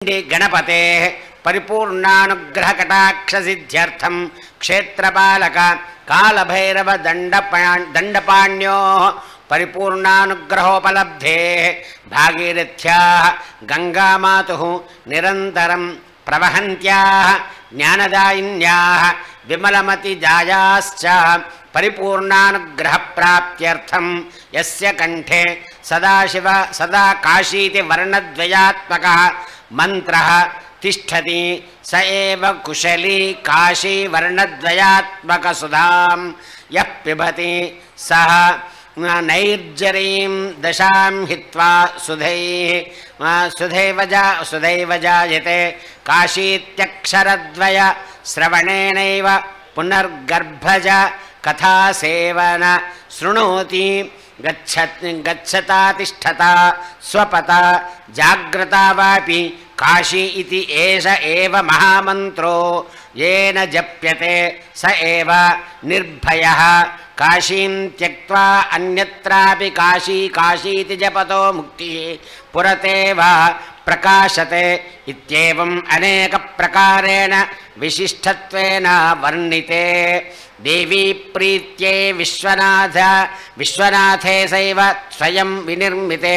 गणपते परिपूर्णानुग्रहकटाक्षसिद्ध्यर्थं क्षेत्रपालक कालभैरव दण्डपाण्योः परिपूर्णानुग्रहोपलब्धेः भागीरथ्याः गङ्गामातुः निरन्तरं प्रवहन्त्याः ज्ञानदायिन्याः विमलमतिजायाश्च परिपूर्णानुग्रहप्राप्त्यर्थं यस्य कंठे सदाशिव सदा काशीति वर्णद्वयात्मकः मन्त्रः तिष्ठति स एव कुशली काशी वर्णद्वयात्मकसुधां यः पिबति सः नैर्जरीं दशां हित्वा सुधैव जायते काशीत्यक्षरद्वय श्रवणेनैव पुनर्गर्भज कथासेवन शृणोति गच्छता तिष्ठता स्वपता जाग्रता वापि काशी इति एष एव महामन्त्रो येन जप्यते स एव निर्भयः काशीं त्यक्त्वा अन्यत्रापि काशी काशीति जपतो मुक्तिः पुरतेव प्रकाशते इत्येवम् अनेक प्रकारेण विशिष्टत्वेन वर्णिते देवी प्रीत्यै विश्वनाथे सैव स्वयं विनिर्मिते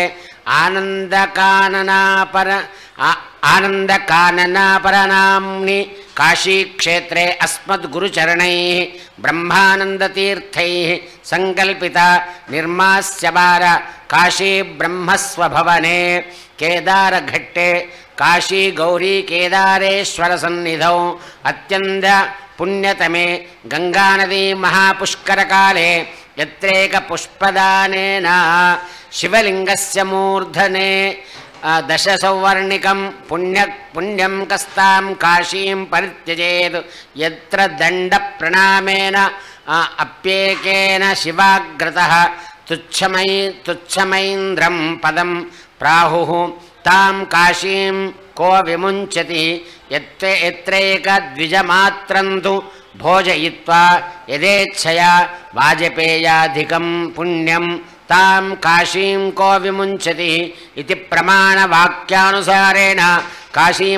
आनन्दकाननापरनाम्नि काशीक्षेत्रे अस्मद्गुरुचरणैः ब्रह्मानन्दतीर्थैः सङ्कल्पिता निर्मास्यबार काशी ब्रह्मस्वभवने केदारघट्टे काशी गौरी केदारेश्वर सन्निधौ अत्यन्त पुण्यतमे गंगानदी महापुष्करकाले यत्रैक पुष्पदानेन शिवलिंगस्य मूर्धने दशसौवर्णिकं पुण्यं कस्तां काशीं परित्यजेत् यत्र दण्डप्रणामेन अप्येकेन शिवाग्रतः तुच्छमैन्द्रं पदं प्राहुः तां काशीं को विमुञ्चति यत्रैकद्विजमात्रं तु भोजयित्वा यदेच्छया वाजपेयाधिकं पुण्यं तां काशीं को विमुञ्चति इति प्रमाणवाक्यानुसारेण काशी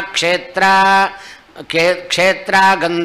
महाक्षेत्र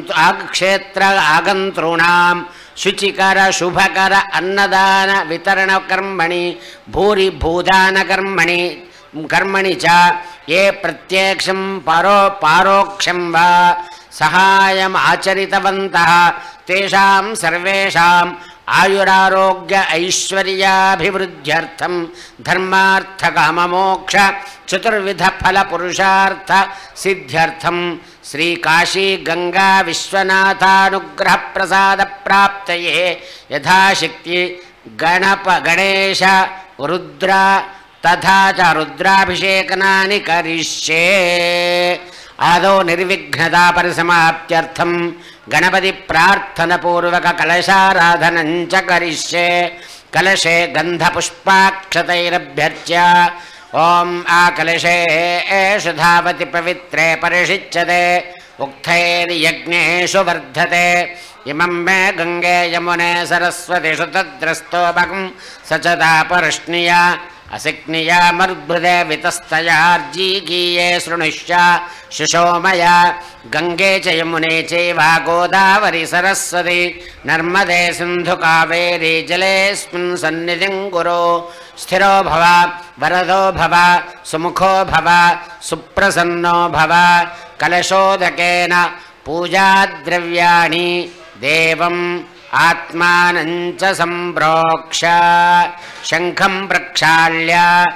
आगन्तॄणां शुचिकर शुभकर अन्नदान वितरण कर्मणि भूरि भूदान कर्मणि च ये प्रत्यक्षं पारोक्षं वा सहायम् आचरितवन्तः तेषां सर्वेषाम् आयुरारोग्य ऐश्वर्याभिवृद्ध्यर्थं धर्मार्थ काममोक्ष चतुर्विध फल पुरुषार्थ सिद्ध्यर्थं श्री काशी गंगा विश्वनाथानुग्रह प्रसाद प्राप्तये यथाशक्ति गणेश रुद्र तथा च रुद्राभिषेकनानि करिष्ये। आदौ निर्विघ्नता परिसमाप्त्यर्थं गणपति प्रार्थना पूर्वक कलशाराधनं च करिष्ये। कलशे गंधपुष्पाक्षतैरभ्यर्च्य ओम आकलशे एषु धावति पवित्रे परिषिच्यते उक्थैर्यज्ञेषु वर्धते इमं मे गंगे यमुने सरस्वतीषु तद्रस्तोपकं सचदा परश्निया असिक्निया मरुद्भृदे वितस्तयार्जीगीये शृणुष्य शुशोमया गंगे च यमुने चैव गोदावरी सरस्वती नर्मदे सिन्धु कावेरी जलेऽस्मिन् सन्निधिं कुरु। स्थिरो भव वरदो भव सुमुखो भव सुप्रसन्नो भव। कलशोदकेन पूजाद्रव्याणि देवम् आत्मानञ्च सम्प्रोक्ष शंखं प्रक्षाल्य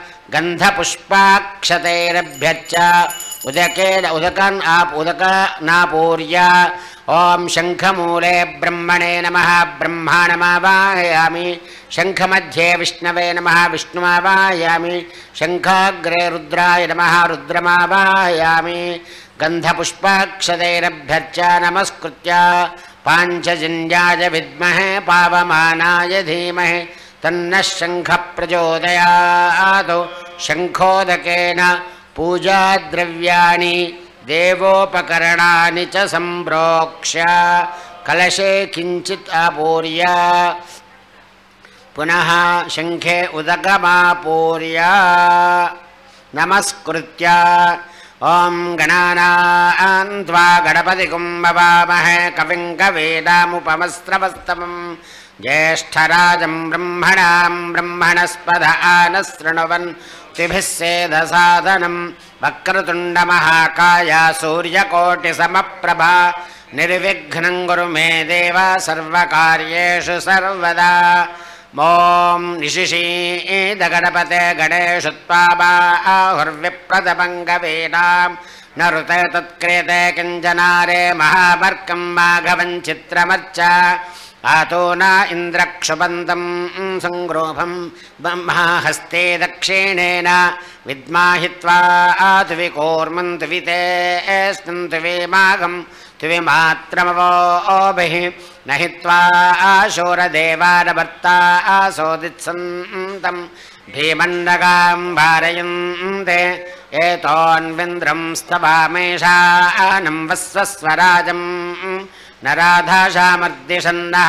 गन्धपुष्पाक्षतैरभ्यर्च्य उदकनापूर्य ओम शंखमूले ब्रह्मणे नमः ब्रह्माणमावाहयामि। शंखमध्ये विष्णवे नमः विष्णुमावाहयामि। शंखाग्रे रुद्राय नमः रुद्रमावाहयामि। गन्धपुष्पाक्षतैरभ्यर्च्य नमस्कृत्य पांचजन्याय विद्महे पावमानाय धीमहि तन्नः शंखः प्रचोदयात्। शंखोदकेन पूजाद्रव्याणि देवोपकरणानि च सम्प्रोक्ष्य कलशे किंचित् आपूर्य पुनः शंखे उदकमापूर्य नमस्कृत्य ॐ गणानां त्वा गणपतिं भवामहे कविं कवीनामुपमस्रवस्तमं ज्येष्ठराजं ब्रह्मणां ब्रह्मणस्पद आनशृण्वन्तिभिः सेदसादनं वक्रतुण्डमहाकाय सूर्यकोटिसमप्रभा निर्विघ्नं कुरु मे देव सर्वकार्येषु सर्वदा ॐ निशिषीदगणपते गणेषु त्वाहुर्विप्रदपङ्गवीनां न ऋते तत्क्रियते किञ्जनारे महावर्कं माघवं चित्रमर्च आतो न इन्द्रक्षुपन्तं सङ्ग्रोभं ब्रह्माहस्ते दक्षिणेन विद्माहित्वा आतुविकूर्मन्तु वितेस्तन्तु विमाघं तुविमात्रमवोभिः न हि त्वा आशूरदेवानभर्ता आसोदित्सन्तं भीमण्डकां भारयन्ते एतोऽन्विन्द्रं स्तवामेषानं वस्वस्वराजं न राधाशामर्दिशन्नः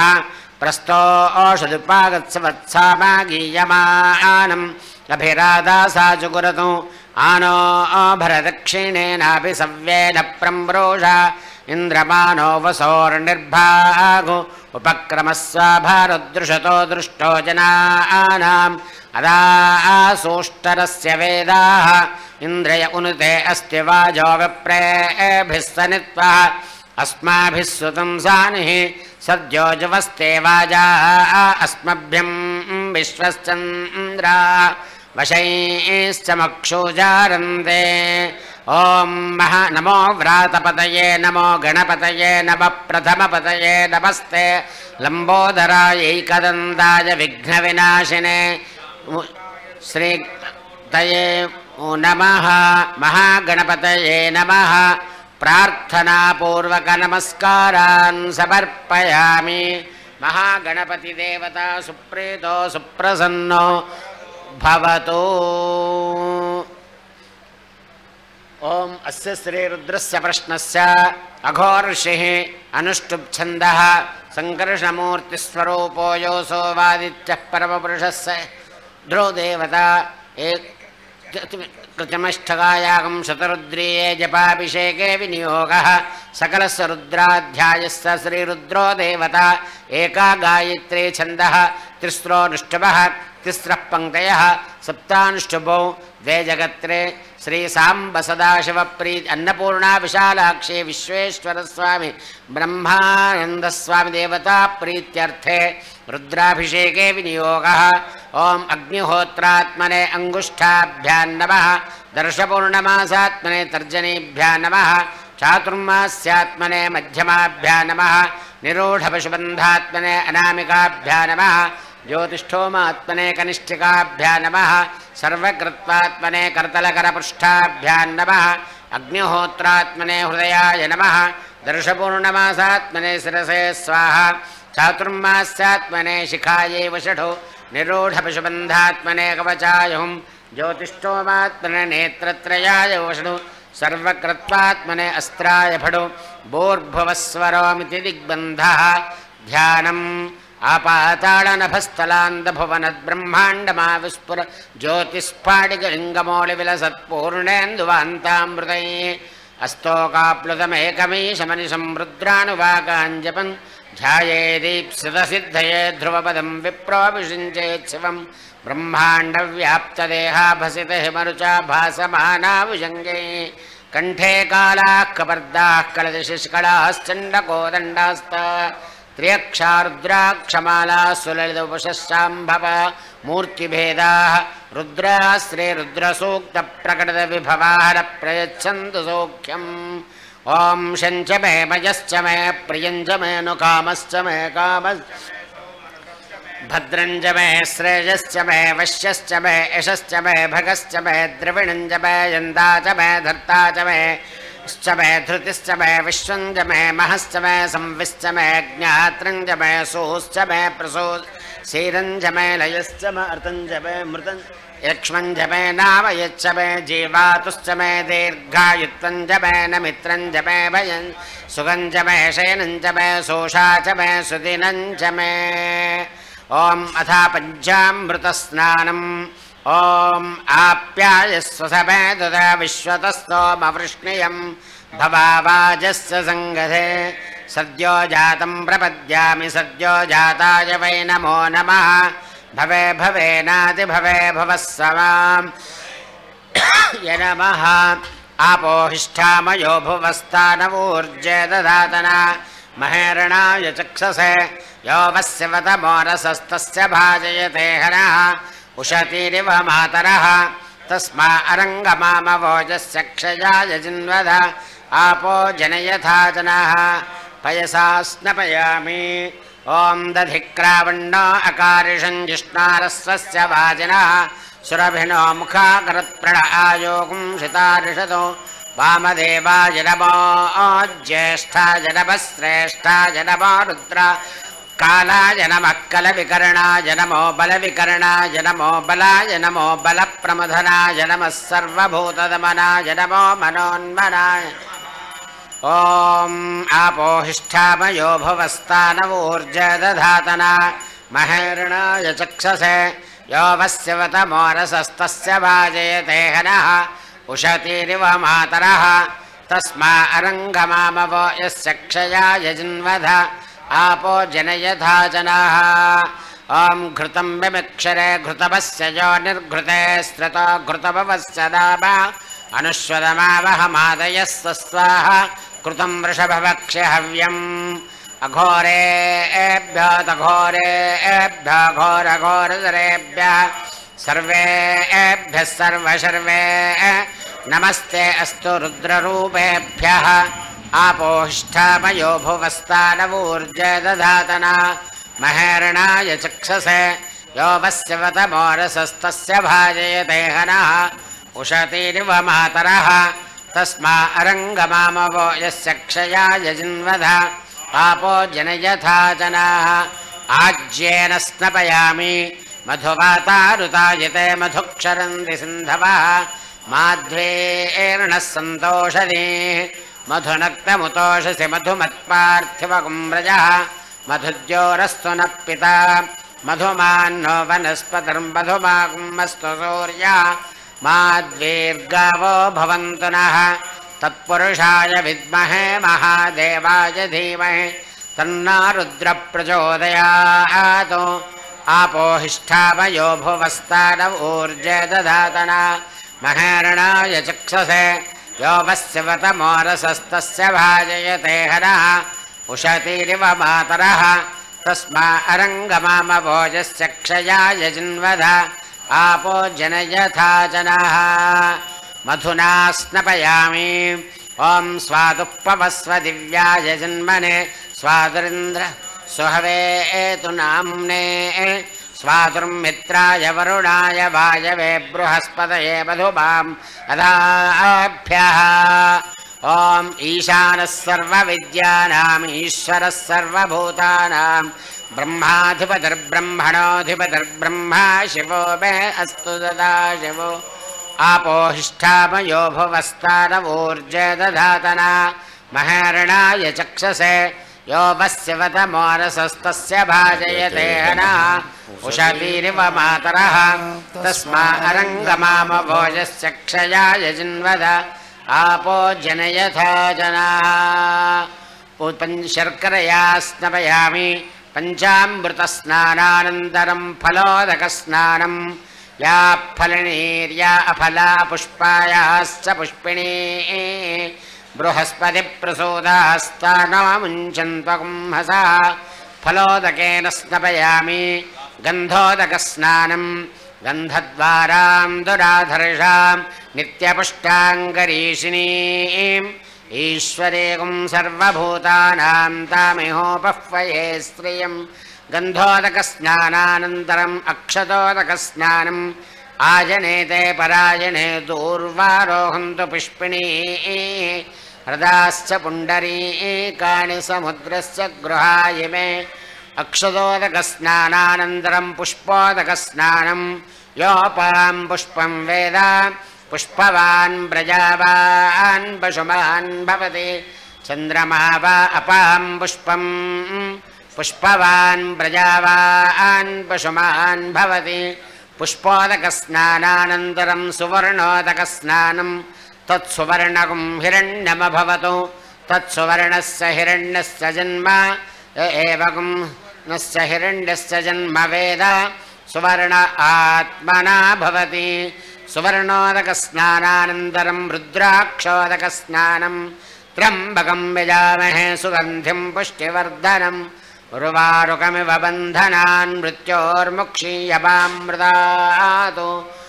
प्रस्तोषदुपागत्सवत्सामागीयमानम् अभिराधा जुगुरतु आनो भरदक्षिणेनापि सव्येन प्रम्रोषा इन्द्रमानो वसोर्निर्भागो उपक्रमस्व भारदृशतो दृष्टो जनानाम् अदासोष्टरस्य वेदाः इन्द्रय उनुते अस्ति वाजो विप्रेभिः सनित्वा अस्माभिः सुतं सानिः सद्यो जुवस्ते वाजाः अस्मभ्यं विश्वश्चन्द्रा वशैश्च मक्षुजारन्ते ॐ नमो व्रातपतये नमो गणपतये नमः प्रथमपतये नमस्ते लम्बोदरायैकदन्ताय विघ्नविनाशिने श्रीतये नमः महागणपतये नमः प्रार्थनापूर्वक नमस्कारान् समर्पयामि महागणपतिदेवता सुप्रीतो सुप्रसन्नो भवतु ॐ अस्य श्रीरुद्रस्य प्रश्नस्य अघोर्षिः अनुष्टुप्छन्दः सङ्कर्षमूर्तिस्वरूपो योऽसो वादित्यः परमपुरुषस्य ध्रुवदेवता कृतमष्टकायागं शतरुद्रीये जपाभिषेके विनियोगः सकलस्य रुद्राध्यायस्य श्रीरुद्रो देवता एका गायत्री छन्दः तिस्रोऽनुष्टुभः तिस्रः पङ्क्तयः सप्तानुष्टुभौ द्वे जगत्रे श्री सांब सदाशिवप्रीति अन्नपूर्णा विशालाक्षी विश्वेश्वरस्वामी ब्रह्मानन्दस्वामी देवता प्रीत्यर्थे रुद्राभिषेके विनियोगः ॐ अग्निहोत्रात्मने अंगुष्ठाभ्यां नमः दर्शपूर्णमासात्मने तर्जनीभ्यां नमः चातुर्मास्यात्मने मध्यमाभ्यां नमः निरूढपशुबन्धात्मने अनामिकाभ्यां नमः ज्योतिष्ठोमात्मने कनिष्ठिकाभ्यां नमः सर्वकृत्वात्मने करतलकरपृष्ठाभ्यां नमः अग्निहोत्रात्मने हृदयाय नमः दर्शपूर्णमासात्मने शिरसे स्वाहा चातुर्मास्यात्मने शिखायै वषठो निरूढपशुबन्धात्मने कवचाय हुं ज्योतिष्ठोमात्मने नेत्रत्रयाय वषठो सर्वकृत्वात्मने अस्त्राय फडो भूर्भुवस्वरोमिति दिग्बन्धः ध्यानम् आपाताळनभस्थलान्दभुवनद्ब्रह्माण्डमाविस्फुर ज्योतिस्फाटिकलिङ्गमौलिविलसत्पूर्णेन्दुवान्तामृतैः अस्तोकाप्लुतमेकमीशमनिशं रुद्रानुवाकाञ्जपन् ध्यायेदीप्सितसिद्धये ध्रुवपदं विप्रोऽभिषिञ्चेत् शिवं ब्रह्माण्डव्याप्तदेहाभसितः मरुचा भासमानाभुजङ्गे कण्ठे कालाः कपर्दाः कलदशिष्कलाश्चण्डकोदण्डास्ता त्र्यक्षारुद्राक्षमाला सुललितोपशाम्भव मूर्तिभेदाः रुद्राः श्रीरुद्रसूक्तप्रकटितविभवाः प्रयच्छन्तु सौख्यम् ॐ शञ्च मे मयश्च मे प्रियञ्च मे नुकामश्च मे कामश्च भद्रञ्च मे श्रेयश्च मे वश्यश्च मे यशश्च मे भगश्च मे द्रविणञ्च मे यन्ता च मे धर्ता च मे श्च मे धृतिश्च मे विश्वञ्च मे महश्च मे संविश्च मे ज्ञात्रञ्च मे सोश्च मे प्रसो शीरञ्च मे लयश्च मे अर्थञ्च मे मृतञ्च यक्ष्मञ्च मे नामयच्च मे जीवातुश्च मे दीर्घायुत्वञ्च मे नमित्रञ्च मे भयन् सुगञ्च मे शयनञ्च मे सोषा च मे सुदिनञ्च मे ॐ अथा पञ्चामृतस्नानं ॐ आप्यायस्व समेतुत विश्वतस्तोमवृष्णियं भवावाजस्य सङ्गधे सद्यो जातं प्रपद्यामि सद्यो जाताय वै नमो नमः भवे भवेनातिभवे भवः समाम् य नमः आपोहिष्ठामयो भुवस्तानवूर्जे दधातना महेरणाय चक्षसे यो वस्य वतमोरसस्तस्य भाजयते हनः उशतीरिव मातरः तस्मा अरङ्गमामवोजस्य क्षयाय जिन्वद आपो जनयथा जनाः पयसा स्नपयामि ॐ दधिक्रावण्णो अकारिषं जिष्णारस्वस्य वाजिनः सुरभिनो मुखाकरत्प्रण आयोगुं शितारिषतो वामदेवाय नमो ज्येष्ठाय नमः श्रेष्ठाय नमो रुद्र कालाय नमः कलविकर्णाय नमो बलविकर्णाय नमो बलाय नमो बलप्रमथनाय नमः सर्वभूतदमनाय नमो मनोन्मनाय ॐ आपोहिष्ठामयो भुवस्तानवूर्जे दधातना महेरणाय चक्षसे यो वस्य वतमोरसस्तस्य भाजयते हनः उशतीरिव मातरः तस्मा अरङ्गमामवो यस्य क्षयाय जिन्वध आपो जनयथा जनाः ॐ घृतं विमिक्षरे घृतवस्य यो निर्घृते स्त्रतो घृतभवस्य नाम अनुश्वदमावहमादयस्य स्वाहा कृतं वृषभवक्ष्य हव्यम् अघोरेभ्यो तघोरेभ्यो घोरघोरधरेभ्यः सर्वेभ्यः सर्वशर्वे नमस्ते अस्तु रुद्ररूपेभ्यः आपोहिष्ठामयो भुवस्तानवूर्जे दधातना महेरणाय चक्षसे यो वस्य वतमोरसस्तस्य भाजयते हनः उशतीरिव मातरः तस्मा अरङ्गमामवो यस्य क्षयाय जिन्वध आपो जनयथा जनाः आज्येन स्नपयामि मधुवातारुतायते मधुक्षरन्ति सिन्धवः माध्वेर्णः सन्तोषधीः मधुनक्तमुतोषसि मधुमत्पार्थिवकुम्रजः मधुज्योरस्तु नः पिता मधुमान्नो वनस्पतिर्मधुमाकुम्भस्तु सूर्यः माद्वीर्गावो भवन्तु नः तत्पुरुषाय विद्महे महादेवाय धीमहि तन्नो रुद्रः प्रचोदयात् आपोहिष्ठामयो भुवस्तानवूर्जे दधातना महेरणाय चक्षसे यो वस्य वतमोरसस्तस्य भाजयते हनः उशतीरिव मातरः तस्मा अरङ्गमामवो यस्य क्षयाय जिन्वध आपो जनयथा जनाः मधुना स्नपयामि ॐ स्वादुपवस्व दिव्याय जन्मने स्वादुरिन्द्र सुहवे एतु नाम्ने स्वादुर्मित्राय वरुणाय वायवे बृहस्पतये मधुमाम् अदाभ्यः ॐ ईशानः सर्वविद्यानाम् ईश्वरः सर्वभूतानां ब्रह्माधिपतिर्ब्रह्मणोऽधिपतिर्ब्रह्मा शिवो मे अस्तु सदाशिवो आपोहिष्ठामयो भुवस्तानवूर्जे दधातना महेरणाय चक्षसे यो वस्य वतमोरसस्तस्य भाजयते हनः उशतीरिव मातरः तस्मा अरङ्गमामवो यस्य क्षयाय जिन्वद आपो जनयथा जनाः शर्करया स्नपयामि पञ्चामृतस्नानानन्तरं फलोदकस्नानं या फलनीर्या अफला पुष्पायाश्च पुष्पिणी बृहस्पतिप्रसूदास्तानमुञ्चन्त्वकुम्भसः फलोदकेन स्नपयामि गन्धोदकस्नानं गन्धद्वारां दुराधर्षां नित्यपुष्टाङ्गरीषिणीम् ईश्वरीं सर्वभूतानां तामिहोपह्वये स्त्रियं गन्धोदकस्नानानन्तरम् अक्षतोदकस्नानम् आजनेते परायणे दूर्वारोहन्तु पुष्पिणी हृदाश्च पुण्डरीकाणि समुद्रस्य गृहायिमे अक्षतोदकस्नानानन्तरं पुष्पोदकस्नानं योपां पुष्पं वेद पुष्पवान् प्रजावान् पशुमान् भवति चन्द्रमा वा अपां पुष्पं पुष्पवान् प्रजावान् पशुमान् भवति पुष्पोदकस्नानानन्तरं सुवर्णोदकस्नानं तत्सुवर्णकं हिरण्यमभवतु तत्सुवर्णस्य हिरण्यस्य जन्म एवं नस्य हिरण्यस्य जन्म वेद सुवर्ण आत्मना भवति सुवर्णोदकस्नानानन्तरं रुद्राक्षोदकस्नानं त्र्यम्बकं यजामहे सुगन्धिं पुष्टिवर्धनम् उर्वारुकमिव बन्धनान् मृत्योर्मुक्षीयमामृतात्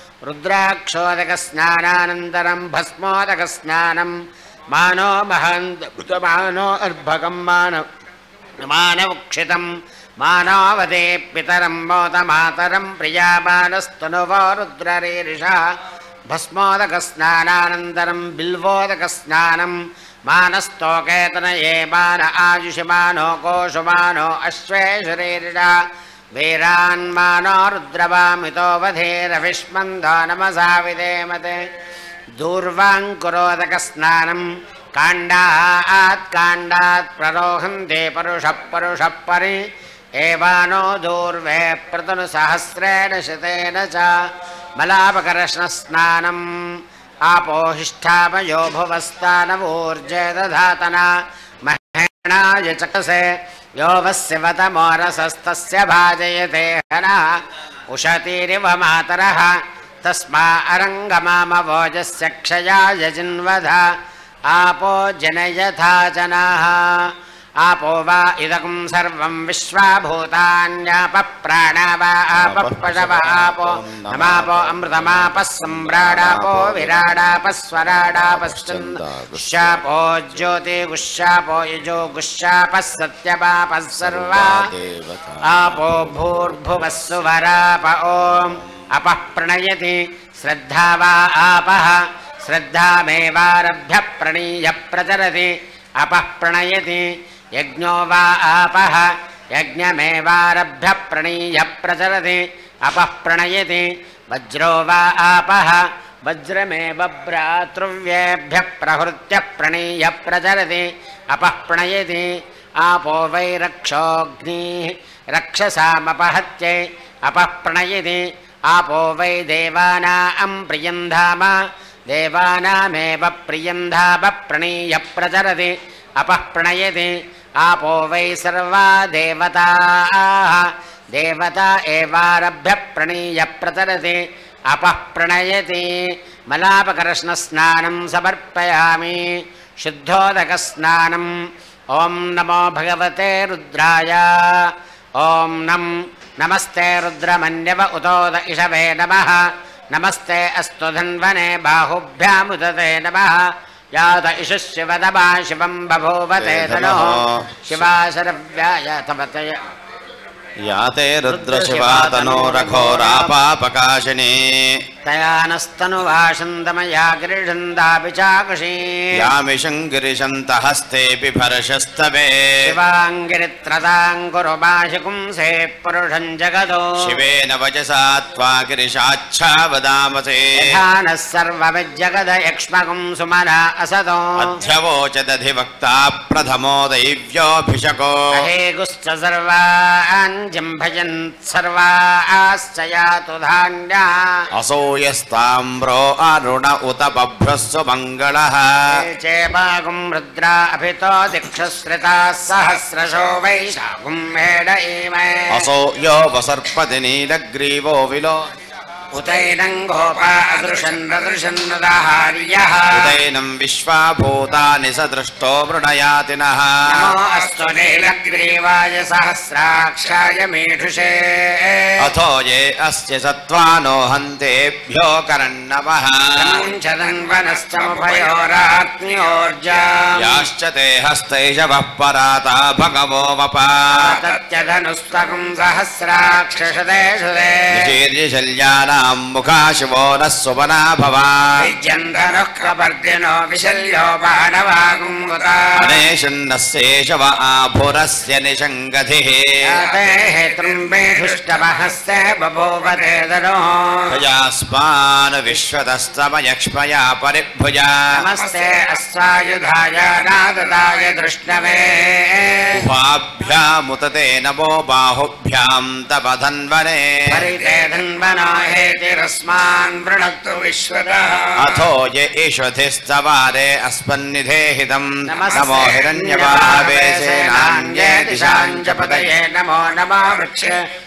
रुद्राक्षोदकस्नानानन्तरं भस्मोदकस्नानं मानो महन्तमानो अर्भकं मानवक्षितं मानवदे पितरं मोदमातरं प्रियामानस्तनुवो रुद्ररीरिषः भस्मोदकस्नानानन्तरं बिल्वोदकस्नानं मानस्तोकेतनये मान आयुषमानो कोशुमानो अश्वेशरीरिषः वीरान्मानो रुद्रवामितो वधेरविष्मन्दो नमसा विधेमते दूर्वाङ्कुरोदकस्नानं काण्डात् प्ररोहन्ते परुषः परि एवानो दूर्वे प्रतनुसहस्रेण शतेन च मलापकर्षणस्नानम् आपोहिष्ठामयो भुवस्तानवूर्जे दधातना महेणाय चकसे यो वस्यवतमोरसस्तस्य भाजयते हनः उशतीरिव मातरः तस्मा अरङ्गमामवोजस्य क्षयाय जिन्वध आपो जनयथा जनाः आपो वा इदकं सर्वं विश्वाभूतान्यापः प्राणा वा आपः पशव आपो नमापो अमृतमापः सम्राडापो विराडापः स्वराडापश्चन्द्रशापो ज्योतिगुश्शापो यजो गुश्शापः सत्यपापः सर्वा आपो भूर्भुवः सुवराप ॐ अपः प्रणयति श्रद्धा वा आपः श्रद्धामेवारभ्य प्रणीय प्रचरति अपः प्रणयति यज्ञो वा आपः यज्ञमेवारभ्य प्रणीय प्रचरति अपः प्रणयति वज्रो वा आपः वज्रमेव भ्रातृव्येभ्यः प्रहृत्य प्रणीय प्रचरति अपः प्रणयति आपो वै रक्षोऽग्निः रक्षसामपहत्यै अपः प्रणयति आपो वै देवानां प्रियं धाम देवानामेव प्रियं धाम प्रणीय प्रचरति अपः प्रणयति आपो वै सर्वा देवताः देवता एवारभ्य प्रणीय प्रचरति अपः प्रणयति मलापकर्षणस्नानं समर्पयामि शुद्धोदकस्नानम् ॐ नमो भगवते रुद्राय ॐ नमस्ते रुद्रमन्यव उतोद इषवे नमः नमस्ते अस्तु धन्वने बाहुभ्यामुदते नमः यात इषु शिवदमा शिवं बभूवते तनोः शिवा शरव्याय तमतय याते रुद्रशिवा तनोरघोरापापकाशिनी तया नस्तनुभाषन्दमया गिरिषन्दापि चाकुशी यामिषं गिरिशन्तः हस्तेऽपि भर्षस्तवे शिवाङ्गिरित्रताङ्कुरुभाषिकुंसे पुरुषं जगदो शिवेन वचसा त्वा गिरिशाच्छा वदामसे यथानः सर्वविज्जगद यक्ष्मकुं सुमना असतो अध्यवोचदधिवक्ता प्रथमो दैव्योऽभिषको अहेगुश्च सर्वान् जम्भयन् सर्वाश्च यातु धान्या असोयस्ताम्रो अरुण उत बभ्रस्व मङ्गलः चेपागुं रुद्रा अभितो दिक्षुश्रिताः सहस्रशो वैशाखुं मेढ इमे असो यो वसर्पति नीलग्रीवो विलो उतैनं गोपा अदृशन्नदृशन्नदाहार्यः उदैनं विश्वाभूतानि स दृष्टो मृणयातिनः नमो अस्तु नीलग्रीवाय सहस्राक्षाय मेढुषे अथो ये अस्य सत्त्वानो हन्तेभ्यो करन्नवः वनश्चमुभयोरात्म्योर्जा याश्च ते हस्तैषवः पराता भगवो वपा तत्यधनुस्तकं सहस्राक्षशते शल्यानां विश्वानां मुखाशिवो नः सुवना भवा विद्यन्तनुः कपर्दिनो विशल्यो बाणवागुङ्गुता अनेशन्नस्येषव आभुरस्य निशङ्गधिः हेतृम्बेषुष्टमहस्ते बभूवते दनो प्रजास्मान् विश्वतस्तमयक्ष्मया परिभुजा नमस्ते अश्वायुधाय नाददाय दृष्णवे उभाभ्यामुतते नमो बाहुभ्यां तपधन्वने हरिते धन्वनो हेतिरस्मान् वृणक्तु विश्वतः अथो य ईश्वधिस्तवारे अस्मन्निधेहितं नमो हिरण्यवाहवे सेनान्ये दिशाञ्च पतये नमो नमो वृक्ष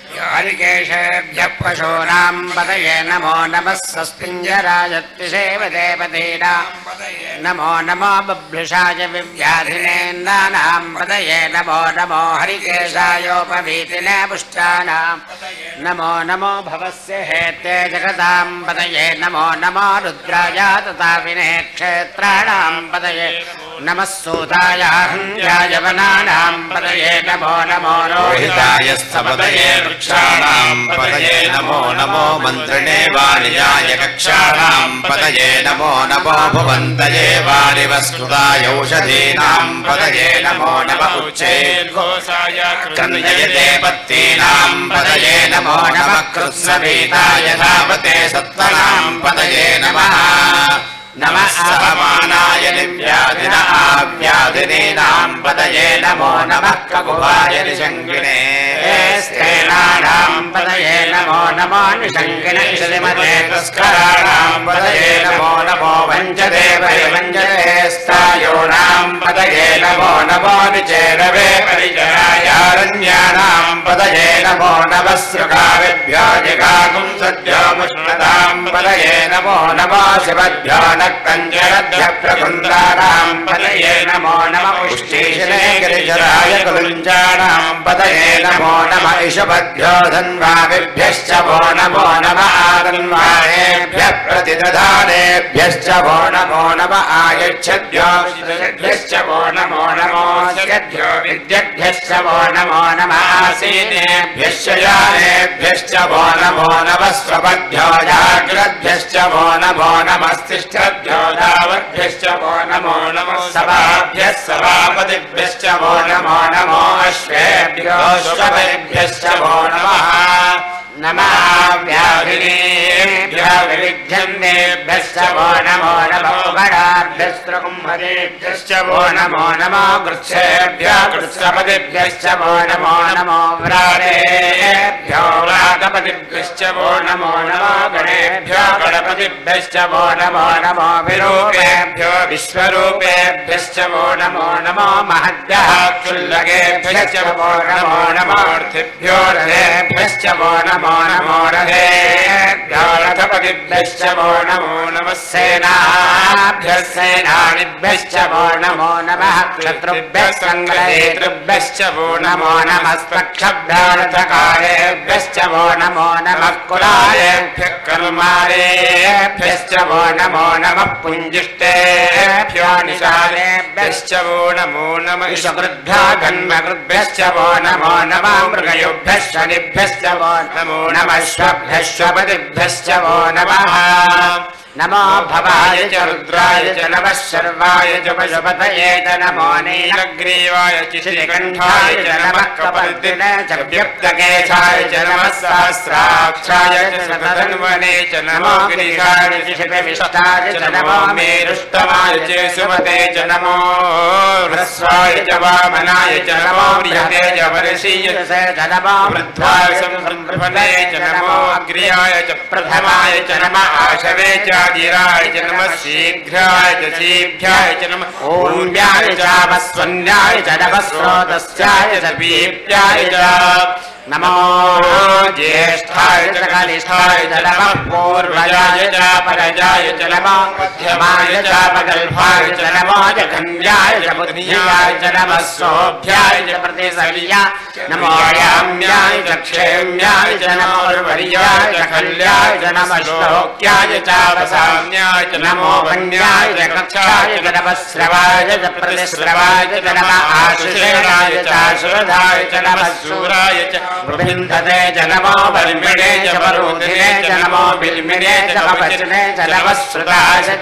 हरिकेशेभ्यः पशूनां पतये नमो नमः सस्पिञ्जराय त्रिषेव देवतीनां नमो नमो बभ्रुषाय विव्याधिनेन्दानां पतये नमो नमो हरिकेशायोपवीतिने पुष्टानां नमो नमो भवस्य हेते जगतां पतये नमो नमो रुद्राय तथा विने क्षेत्राणां पतये नमः सूताय हन्याय वनानां पतये नमो नमो रोहिताय स्थपतये वृक्षाणां पतये नमो नमो मन्त्रिणे वाणिजाय कक्षाणां पतये नमो नमो भुवन्तये वारिवस्कृताय औषधीनां पतये नमो नमः उच्चैर्घोषाय क्रन्दयते पत्तीनां पतये नमो नमः कृत्स्नवीताय धावते सत्त्वनां पतये नमः नमः सहमानाय निव्याधिन आव्याधिनीनां पतये नमो नमः ककुभाय निशङ्गिने स्तेनानां पतये नमो नमो निशङ्गिने श्रीमते तस्कराणां पतये नमो नमो वञ्चते परिवञ्चते स्थायोनां पतये नमो नमो निचेरवे परिचरायारण्यानां पतये नमो नमः सृगाविभ्यो जिगाकुं सद्यो मुष्णतां पतये नमो नमो शिवभ्यो कञ्जरभ्य प्रकुन्दानां पतये नमो नमः उष्णीशने गिरिजराय कुलुञ्जानां पतये नमो नमः इषभ्यो धन्वाविभ्यश्च वो नमो नमः आधन्वानेभ्यः प्रतिदधानेभ्यश्च वो नमो नमः आयच्छद्भ्यो वो नमो नमो जगद्भ्यो विद्यभ्यश्च वो नमो नमः आसीनेभ्यश्च यानेभ्यश्च वो नमो नमः स्वपद्भ्यो जाग्रद्भ्यश्च वो नमो नमस्तिष्ठद्भ्यो दावद्भ्यश्च वो नमो नमः सभाभ्यः सभापतिभ्यश्च वो नमो नमो अश्वेभ्यो अश्वभ्यश्च वो नमः नमः व्याधिनेभ्यः विविध्यन्तेभ्यश्च वो नमो नमो गणाभ्यस्त्रकुम्भरेभ्यश्च वो नमो नमो गृच्छेभ्यः गृत्सपतिभ्यश्च वो नमो नमो व्रातेभ्यो व्रातपतिभ्यश्च वो नमो नमो गणेभ्यो गणपतिभ्यश्च वो नमो नमो विरूपेभ्यो विश्वरूपेभ्यश्च वो नमो नमो महद्भ्यः क्षुल्लकेभ्यश्च वो नमो नमो अर्थिभ्यो रथेभ्यश्च वो नमो नमो रथेभ्यो रथपतिभ्यश्च वो नमो नमः सेनाभ्यः सेनानिभ्यश्च वो नमो नमः क्षत्रुभ्यः सङ्ग्रहेतृभ्यश्च वो नमो नमः स्पक्षभ्यो रथकारेभ्यश्च वो नमो नमः कुलालेभ्यः कर्मारेभ्यश्च वो नमो नमः पुञ्जिष्टेभ्यो निशालेभ्यश्च वो नमो नमः इषकृद्भ्यो गन्मकृद्भ्यश्च वो नमो नमः मृगयोभ्यः शनिभ्यश्च वो नमो नमः श्वभ्यश्वपतिभ्यश्च वो नमः नमो भवाय च रुद्राय च नमः शर्वाय च पशुपतये च नमो नीलग्रीवाय च श्रीकण्ठाय च नमः कपर्दिने च व्यक्तकेशाय च नमः सहस्राक्षाय च शतधन्वने च नमो गिरिशाय च शिवविष्टाय च नमो मेरुष्टमाय च सुमते च नमो ह्रस्वाय च वामनाय च नमो बृहते च वर्षीय च नमो वृद्धाय संभृभने च नमो अग्र्याय च प्रथमाय च नमः आशवे च धीराय च नमः शीघ्राय च शीभ्याय च नमः ऊर्व्याय च वस्वन्याय च नमः स्रोतस्याय च पीप्याय च नमो ज्येष्ठाय च कनिष्ठाय च नमः पूर्वजाय च परजाय च नमः मध्यमाय च प्रगल्भाय च नमो जघन्याय च बुद्ध्याय च नमः सोभ्याय च प्रतिसव्याय नमो याम्याय च क्षेम्याय च नमो वर्याय च खल्याय च नमः श्लोक्याय च वसाम्याय च नमो वन्याय च कक्षाय च नमः श्रवाय च प्रतिश्रवाय च नमः आश्रेणाय च श्रधाय च नमः शूराय च प्रविन्दते च नमो बर्मिणे च वरुधिने च नमो बिल्मिणे च कवचने च नमः श्रुताय च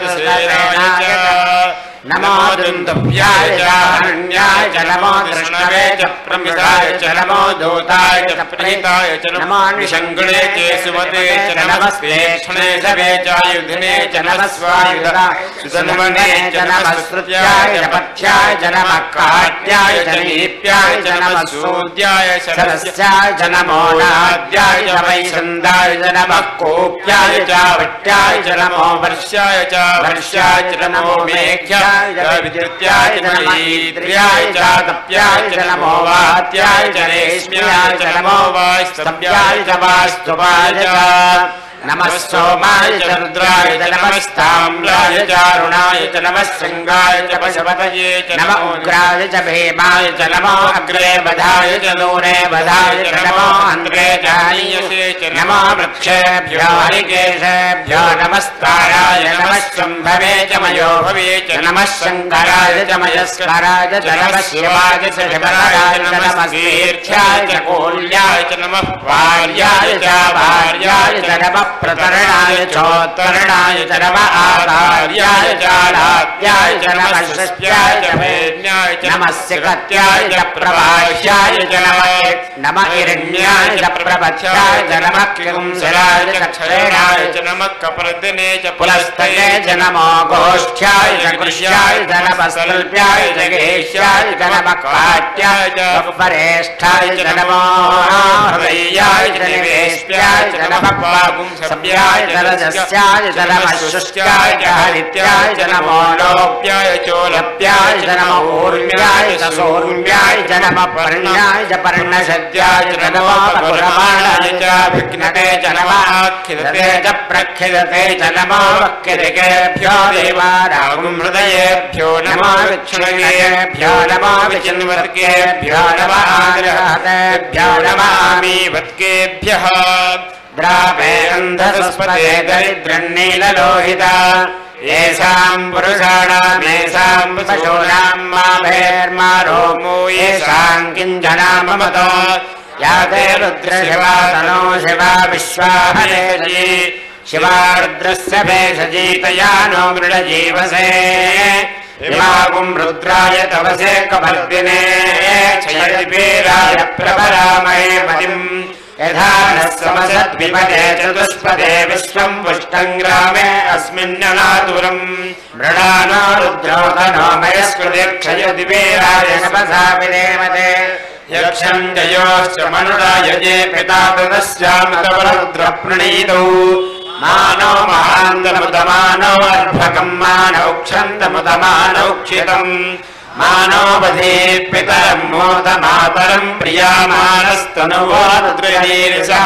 नमो दुन्दुभ्याय च हरण्याय च नमो कृष्णवे च प्रमिताय च नमो दूताय च प्रीताय च नमो निषङ्गणे च सुमते च नमस्ते क्षणे शवे च आयुधिने च नमः स्वायुधाय सुधन्वने च नमः श्रुत्याय च पथ्याय च नमः काट्याय च नीप्याय च नमः सूद्याय शरस्याय च नमो नाद्याय च वैशन्दाय च नमः कोप्याय च वट्याय च नमो वर्ष्याय च नमो मेघ्याय विद्युत्याय च नमः तप्याय च नमो वात्याय च रेश्म्याय च नमो वास्तव्याय च वास्तुवाय च नमः सोमाय च रुद्राय च नमः ताम्राय च अरुणाय च नमः शृङ्गाय च पशुपतये च नमः उग्राय च भीमाय च नमो अग्रे बधाय च दूरे बधाय च नमो अन्ध्रे च ईयसे च नमो वृक्षेभ्यो हरिकेशेभ्यो नमस्ताराय नमः शम्भवे च मयोभवे च नमः शङ्कराय च मयस्कराय च नमः शिवाय च शिवराय च नमः कीर्त्याय च कोल्याय च नमः भार्याय च भार्याय च नमः प्रतरणाय चोत्तरणाय च नमः आधार्याय च आलाप्याय च नमः षष्ट्याय च वेद्याय च नमः सिकत्याय च प्रभाष्याय च नमः हिरण्याय च प्रपथ्याय च नमः किंसराय च क्षरेणाय च नमः कपर्दिने च पुलस्तये च नमो गोष्ठ्याय च कृष्याय च नमः सल्प्याय च गेष्याय च नमः काट्याय च परेष्ठाय च नमो हृदयाय च निवेष्ट्याय च नमः सभ्याय च रजस्याय च नमः शुष्क्याय च हरित्याय च नमो लोप्याय चोलप्याय च नमो ऊर्म्याय च सौर्म्याय च नमः पर्ण्याय च पर्णशद्याय च नमो पुरमाणाय च विघ्नते च नमः आखिदते च प्रखिदते च नमो वक्किरिकेभ्यो देवानागुं हृदयेभ्यो नमो विक्षणेभ्यो नमो विचिन्वत्केभ्यो नमः आग्रहतेभ्यो नमः आमीवत्केभ्यः द्रावे अन्धसुस्पते दरिद्रन्नीललोहिता येषां पुरुषाणां येषां पशूनां माभेर्मा रोमो येषां किञ्जनाममतो या ते रुद्रशिवा तनो शिवा विश्वाहरेजी शिवा रुद्रस्य भेषजीतया नो मृडजीवसे इमागुं रुद्राय तवसे कपर्दिने क्षयदिवीराय प्रभरामहे मतिम् यथा नः समसद्विपदे चतुष्पदे विश्वं पुष्टं ग्रामे अस्मिन्ननातुरम् मृडानो रुद्रोधनो मयस्कृते क्षयदिवीराय नपसा विदेमते यक्षं जयोश्च मनुराय ये पिता तदस्यामृतवरुद्रप्रणीतौ मानो महान्तमुदमानो अर्भकं मानौक्षन्तमुदमानौक्षितम् मानो बधे पितरं मोदमातरं प्रियामानस्तनुवो रुद्रनीरसः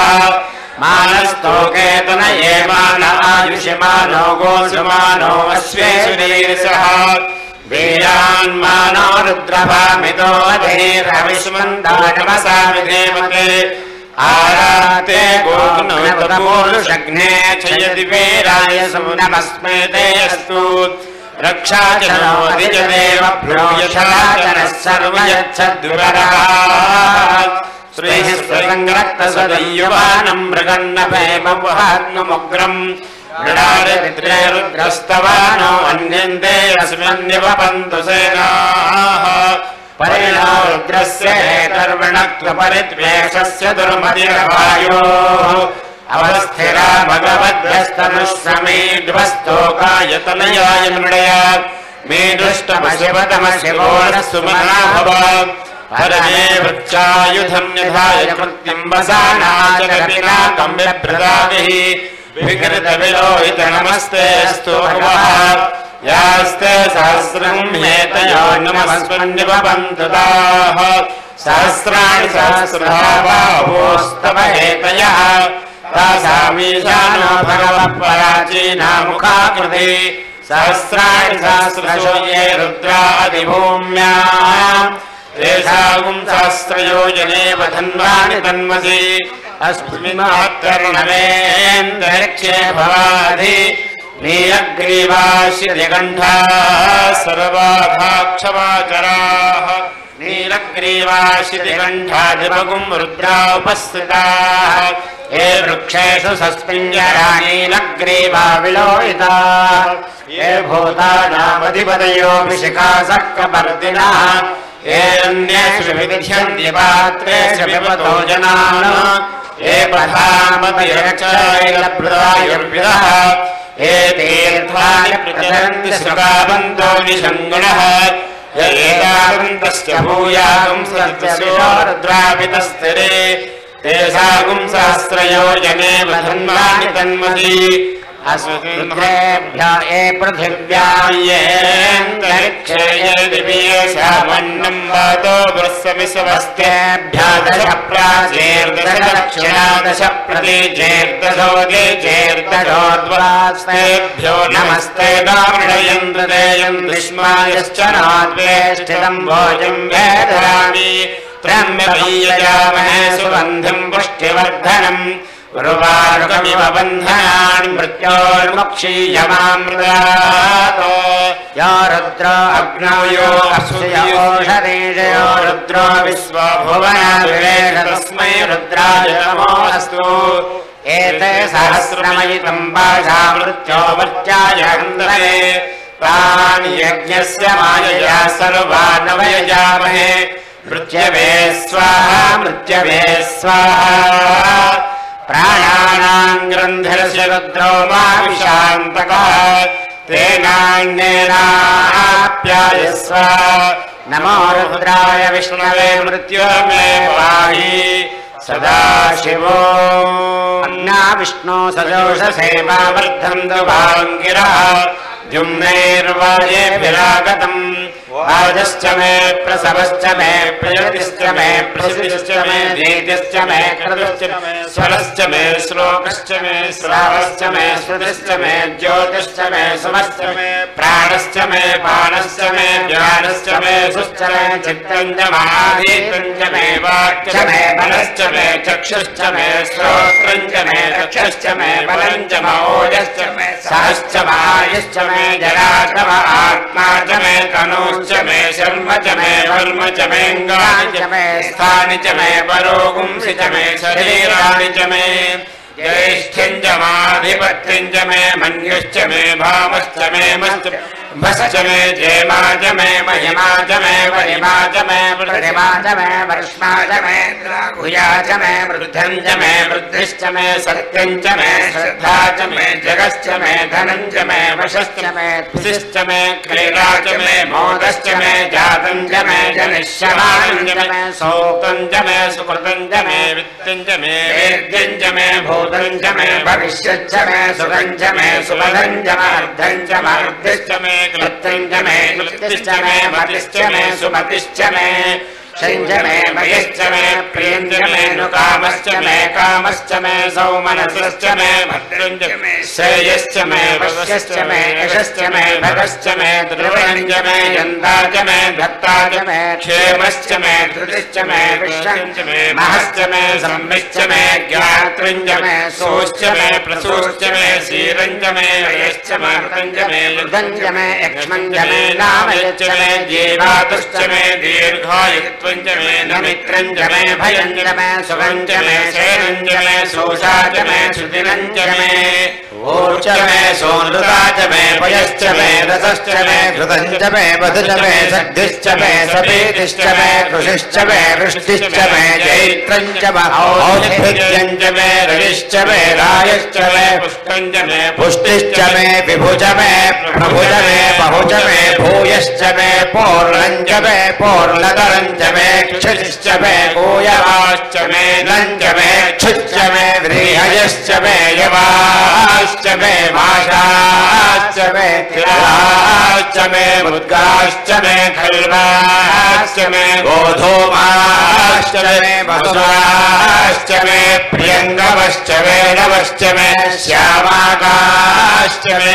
मानस्तोकेतनये मान आयुष्यमानो गोसुमानो अश्वेषुनीरसः वीरान्मानो रुद्रभामितो अधीरविष्मन्दानमसा विधेमते आराते गोग्नोतपूर्षघ्ने क्षयति वीराय नमस्मे ते अस्तु रक्षा च नोऽधिजदेव प्रोयशा जनः सर्व यच्छद्विवरः श्रीः स्वसङ्रक्तसदयुवानं मृगन्नभेमवहाग्नमुग्रम् मृडारिद्रे रुद्रस्तवानो अन्यन्ते अस्मिन्निवपन्तु सेनाः परिणो रुद्रस्य हेतर्वणत्वपरिद्वेषस्य दुर्मतिरवायोः अवस्थिरा भगवद्भ्यस्तनुः समीध्वस्तोकायतनयाय मृडया मे दृष्टमशिवतमशिवोरः सुमना भव परमे वृक्षायुधं निधाय कृत्यं वसानाचरपिनाकं बिभ्रदाभिः विकृतविलोहित नमस्ते अस्तु भगवः यास्ते सहस्रं हेतयो नमस्वन्निभवन्तु ताः सहस्राणि सहस्रधा बाहोस्तव हेतयः तासामीशानो भगवः पराचीना मुखाकृति सहस्राणि सहस्रशो ये रुद्रादिभूम्याम् तेषां सहस्रयोजने वधन्वानि तन्मसि अस्मिन्नात्कर्णवेन्दरिक्षे भवाधि नीलग्रीवाश्यदिगण्ठाः सर्वाधाक्षमाचराः नील नीलग्रीवाशितिकण्ठाधिपगुं रुद्रा उपस्थिताः ये वृक्षेषु सस्मिञ्जराणि नीलग्रीवा विलोहिताः ये भूतानामधिपतयो विशिखासः कपर्दिनः ये अन्येषु विविध्यन्ति पात्रेषु पिबतो जनान् ये प्रधामतिरक्षैलभृतायुर्विदः ये तीर्थानि प्रचरन्ति सुखावन्तो निषङ्गुणः ये एकावन्तस्य भूयागुं रुद्रापितस्थिरे तेषागुं सहस्रयोजने धन्वानि तन्मति अस्मद्रुद्रेभ्य ये पृथिव्यां येऽन्तरिक्षे ये दिव्ये सामन्नं वातो वृषमिषवस्तेभ्यः दश प्राचीर्दश दक्षिणा दश प्रतीचेर्दशोदिचेर्दशोर्ध्वास्तेभ्यो नमस्ते दामृणयन्तु देयन्तुष्मायश्च नाद्वेष्टितं भोजं वेदयामि त्र्यम्बकमहे सुगन्धिं पुष्टिवर्धनम् उर्वारुकमिव बन्धनान् मृत्योर्मुक्षीयमामृतात् यो रुद्रो अग्नौ यो असूयोषधीजयो रुद्रो विश्वभुवनाविवेश तस्मै रुद्राय नमोऽस्तु एते सहस्रमयितं पाशा मृत्योवर्त्याय हन्तवे तान् यज्ञस्य मायया सर्वानवयजामहे मृत्यवे स्वाहा मृत्यवे स्वाहा प्राणानां ग्रन्थिरस्य रुद्रो मा विशान्तकः तेनान्येनाप्यायस्व नमो रुद्राय विष्णवे मृत्युर्मे पाहि सदाशिवो अन्ना विष्णो सजोषसे मा वर्धन्तु भाङ्गिरः द्युम्नैर्वाजेभिरागतम् वाजश्च मे प्रसवश्च मे प्रयतिश्च मे प्रसिद्धिश्च मे दीतिश्च मे क्रतुश्च मे स्वरश्च मे श्लोकश्च मे श्रावश्च मे श्रुतिश्च मे ज्योतिश्च मे सुमश्च मे प्राणश्च मे पानश्च मे ज्ञानश्च मे सुश्च मे चित्तं च महाधीतं च मे वाक्यश्च मे बलश्च मे चक्षुश्च मे श्रोत्रं च मे चक्षुश्च मे बलं च महोजश्च मे सहश्च महायुश्च मे जराटव आत्मा च मे तनुश्च मे शर्म च मे वर्म च मेऽङ्गानि च मे स्थानि च मे परोगुंसि च मे शरीराणि च मे ज्येष्ठ्यं च माधिपत्यं च मे मन्युश्च मे भामश्च मे भश्च मे जेमा च मे महिमा च मे वरिमा च मे प्रतिमा च मे वर्ष्मा च मे भूया च मे वृद्धं च मे वृद्धिश्च मे सत्यं च मे श्रद्धा च मे जगश्च मे धनं च मे वशश्च मे पुषिश्च मे क्रीडा च मे मोदश्च मे जातं च मे जनिष्यमानं च मे सोक्तं च मे सुकृतं च मे वित्तं च मे वेद्यं च मे भूतं च मे भविष्यच्च मे सुखं च मे सुमधं च मर्धं च मर्धिश्च मे कृत्यं च मे कृतिश्च मे मतिश्च मे सुमतिश्च मे शञ्च मे मयश्च मे प्रियञ्च मे नुकामश्च मे कामश्च मे सौमनसश्च मे भद्रं च मे श्रेयश्च मे वश्यश्च मे यशश्च मे भगश्च मे द्रविणं च मे यन्ता च मे धत्ता च मे क्षेमश्च मे धृतिश्च मे विश्वं च मे महश्च मे सम्मिश्च मे ज्ञात्रं च मे सोश्च मे प्रसूश्च मे क्षीरं च मे यश्च मे मृतं च मे युधं च मे यक्ष्मं च मे नामयश्च मे जीवातुश्च मे दीर्घायुत्वं च मे नमित्रं च मे भयं च मे सुखं च मे शैलं च मे सोषा च मे सुदिनं च मे ऊर्च मे सोनृता च मे पयश्च मे रसश्च मे घृतं च मे मधु च मे सद्धिश्च मे सपीतिश्च मे कृषिश्च मे वृष्टिश्च मे चैत्रं च मे औषधिं च मे रविश्च मे रायश्च मे पुष्टं च मे पुष्टिश्च मे विभुज मे प्रभुज मे बहुज मे भूयश्च मे पूर्णं च मे पूर्णतरं च मे क्षुश्च मे भूयवाश्च मे नं च मे क्षुश्च मे व्रीहयश्च मे यवाश्च मे माशाश्च मे तिलाश्च मे मुद्गाश्च मे खल्वाश्च मे गोधूमाश्च मे वसुराश्च मे प्रियङ्गवश्च मे नवश्च मे श्यामाकाश्च मे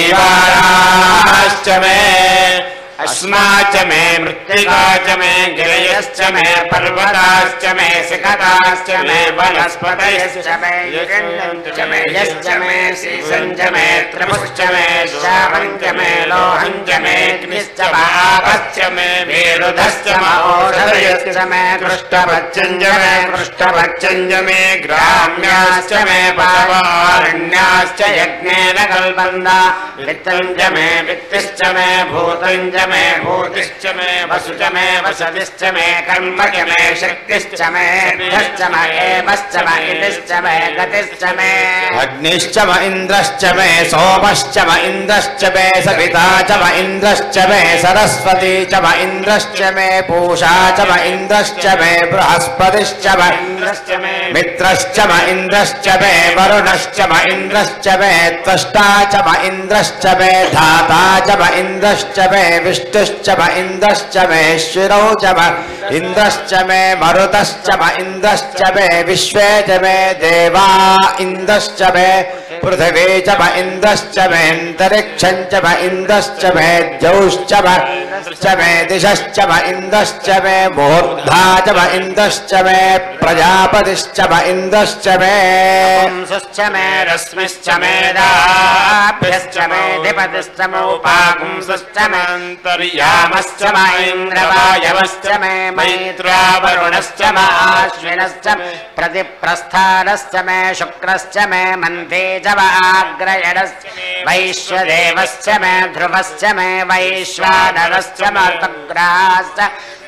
नीवाराश्च मे अस्माच मे मृत्तिका च मे गिरयश्च मे पर्वताश्च मे शिखराश्च मे वनस्पतयश्च मे च मे यश्च मे सीसं च मे त्रिपुश्च मे श्रावं च मे लोहं च मे अग्निश्च महापश्च मे मेरुधश्च महोषधश्च त्रयश्च मे कृष्णभक्षञ्च मे कृष्णभक्षञ्च मे ग्राम्याश्च मे पशवारण्याश्च यज्ञेन कल्पन्ता वित्तञ्च मे वित्तिश्च मे भूतञ्च मे भूतिश्च मे वसुच मे वसतिश्च मे कर्मच मे शक्तिश्च मे सिद्धिश्च मे एवश्च मे इतिश्च मे गतिश्च मे अग्निश्च म इन्द्रश्च मे सोमश्च म इन्द्रश्च मे सविता च म इन्द्रश्च मे सरस्वती च म इन्द्रश्च मे पूषा च म इन्द्रश्च मे बृहस्पतिश्च म इन्द्रश्च मे मित्रश्च म इन्द्रश्च मे वरुणश्च म इन्द्रश्च मे त्वष्टा च म इन्द्रश्च मे धाता च म इन्द्रश्च मे विष्णुश्च म इन्द्रश्च मे शिरौ च म इन्द्रश्च मे मरुतश्च म इन्द्रश्च मे विश्वे च मे देवा इन्द्रश्च मे पृथिवी च म इन्द्रश्च मे अन्तरिक्षं च म इन्द्रश्च मे द्यौश्च मे दिशश्च म इन्द्रश्च मे मूर्धा च म इन्द्रश्च मे प्रजापतिश्च म इन्द्रश्च मे पुंसश्च मे रश्मिश्च मे दाभ्यश्च मे धिपतिश्च मोपागुंसश्च मे अन्तर्यामश्च म इन्द्रवायवश्च मे मैत्रा वरुणश्च म आश्विनश्च प्रतिप्रस्थानश्च मे शुक्रश्च मे मन्थे च म आग्रयणश्च वैश्वदेवश्च मे ध्रुवश्च मे वैश्वानरश्च मर्तग्राश्च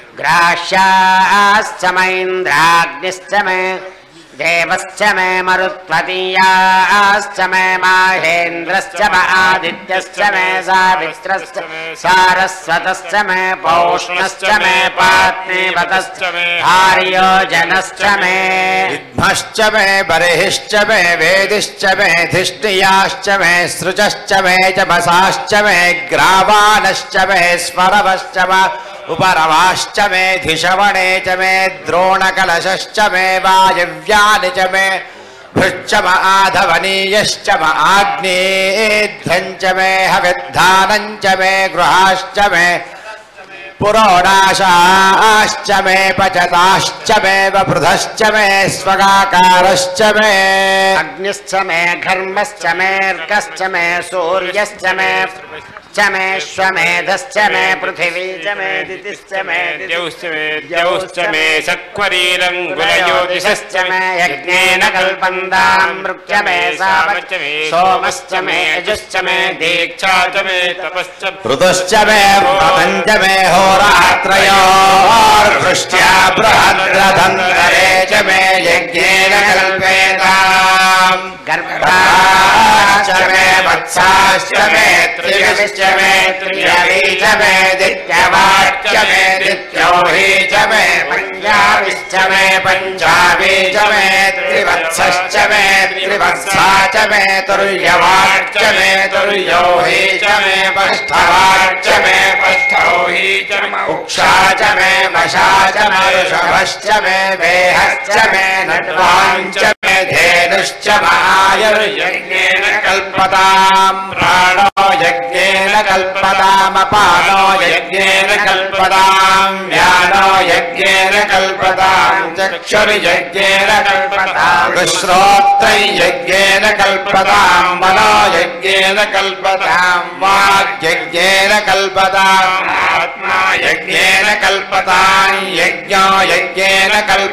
ग्राह्याश्च म इन्द्राग्निश्च मे देवश्च मे मरुत्वतीयाश्च मे माहेन्द्रश्च म आदित्यश्च मे सावित्रश्च सारस्वतश्च मे पौष्णश्च मे पात्नीवतश्च मे आर्योजनश्च मे विद्मश्च मे बर्हिश्च मे वेदिश्च मे धिष्टियाश्च मे सृजश्च मे जपसाश्च मे ग्रावाणश्च मे स्वरवश्च मे उपरवाश्च मे धिषवणे च मे द्रोणकलशश्च मे वायव्यानि च मे भृच्च म आधवनीयश्च म आग्नेध्वञ्च मे हविद्धानञ्च मे गृहाश्च मे पुरोडाशाश्च मे पचताश्च मे वपृधश्च मे स्वगाकारश्च मे अग्निश्च मे घर्मश्च मेऽर्कश्च मे सूर्यश्च मे च मे श्वमेधश्च मे पृथिवी च मे दितिश्च मे द्यौश्च मे सक्वरीरङ्गुलयोतिषश्च मे यज्ञेन कल्पन्तां मृक्च मे सावच्च मे सोमश्च मे यजुश्च मे दीक्षा च मे तपश्च ऋतुश्च मे व्रतञ्च मे होरात्रयोर्वृष्ट्या बृहद्रथन्तरे च मे यज्ञेन कल्पेताम् गर्भाश्च मे वत्साश्च मे त्रिविश्च मे त्रियवी च मे दित्यवाच्च मे दित्योही च मे पञ्जाविश्च मे पञ्जाबी च मे त्रिवत्सश्च मे त्रिवत्सा च मे तुर्यवाच्च मे तुर्योही च मे पष्ठवाच्च मे पष्ठौही च मे उक्षा च मे वशा च मे ऋषभश्च मे वेहश्च मे नट्वाञ्च मे धेनुश्च महायुर्यज्ञेन कल्पताम् प्राणो यज्ञेन कल्पतामपानो यज्ञेन कल्पताम् व्यानो यज्ञेन कल्पताम् चक्षुर्यज्ञेन कल्पताम् श्रोत्रयज्ञेन कल्पताम् मनो यज्ञेन कल्पताम् वाग्यज्ञेन कल्पताम् आत्मा यज्ञेन कल्पताम् यज्ञो यज्ञेन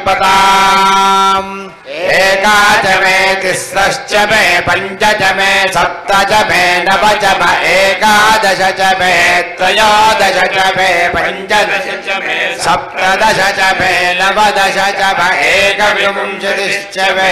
कल्पताम् एका च मे तिस्रश्च मे पञ्च च मे सप्त च मे नव च मे एकादश च मे त्रयोदश च मे पञ्चदश च मे सप्तदश च मे नवदश च मे एकविंशतिश्च मे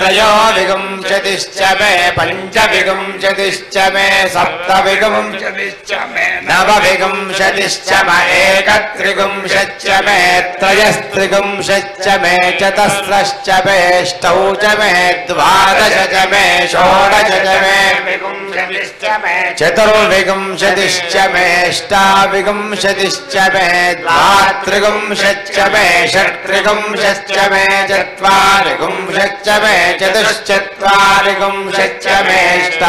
त्रयोविंशतिश्च मे पञ्चविंशतिश्च मे सप्तविंशतिश्च मे नवविंशतिश्च मे एकत्रिंशच्च मे त्रयस्त्रिंशच्च मे चतस्रश्च मे अष्टौ च मे द्वादश च मे षोडश च मे विंशतिश्च मे चतुर्विंशतिश्च मे अष्टाविंशतिश्च मे द्वात्रिंशच्च मे षट्त्रिंशच्च मे चत्वारिंशच्च मे चतुश्चत्वारिंशच्च मे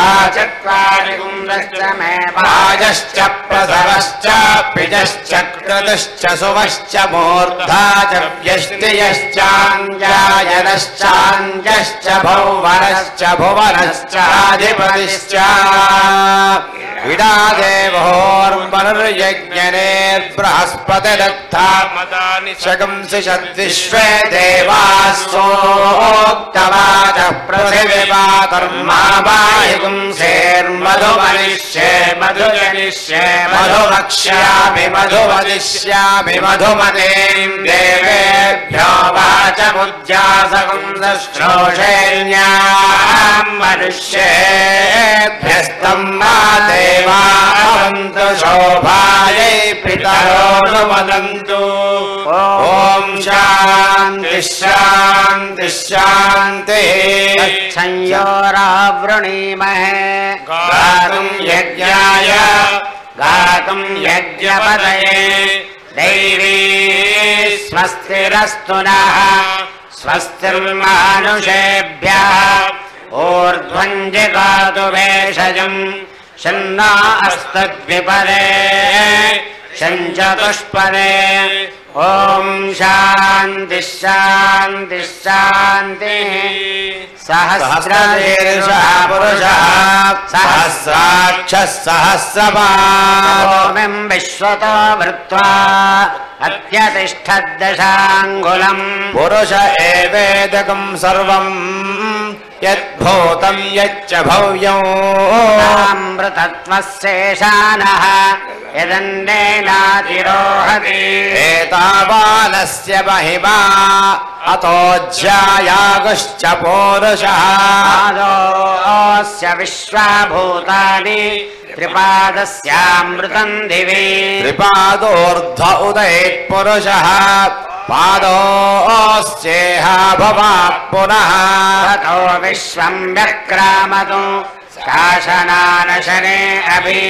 अष्टाचत्वारिंशच्च मे पाजश्च प्रसवश्च पिजश्च क्रतुश्च सुवश्च मूर्धा च व्यष्टियश्चाञ्जायनश्च वाञ्जश्च भौवनश्च भुवनश्च अधिपतिश्च विडादेवोर्मनुर्यज्ञनेर्बृहस्पतिदत्ता शगंसि षद्विश्वे देवास्तोक्तवाचः पृथिवीपातर्मावायुगुंसेर्मधुमनिष्ये मधुजनिष्ये मधुवक्ष्यामि मधुवदिष्यामि मधुमतीं देवेभ्यो वाचमुज्जासगुंसश्रोषेण्यां मनुष्येभ्यस्तं मा देवावन्तु शोभायै पितरोऽनुमदन्तु ॐ शान्ति शान्ति शान्तिः संयोरावृणीमहे गातुं यज्ञाय गातुं यज्ञपतये दैवी स्वस्तिरस्तु नः स्वस्तिर्मानुषेभ्यः ऊर्ध्वं जिगातु भेषजम् शन्नो अस्तद्विपदे शञ्चतुष्पदे ॐ शान्ति शान्ति शान्तिः सहस्रशीर्षः पुरुषः सहस्राक्षः सहस्रपादोमिं विश्वतो वृत्वा अत्यतिष्ठद्दशाङ्गुलम् पुरुष एवेदकं सर्वं यद्भूतं यच्च भव्यं अमृतत्वस्येषानः यदन्नेनातिरोहति एतावानस्य महिमा अतोऽध्यायागुश्च पौरुषः पादोऽस्य विश्वाभूतानि त्रिपादस्यामृतं दिवि त्रिपादोर्ध्व उदयेत्पुरुषः पादोऽस्येह भवात् पुनः ततो विश्वं व्यक्रामतु शासनानशने अपि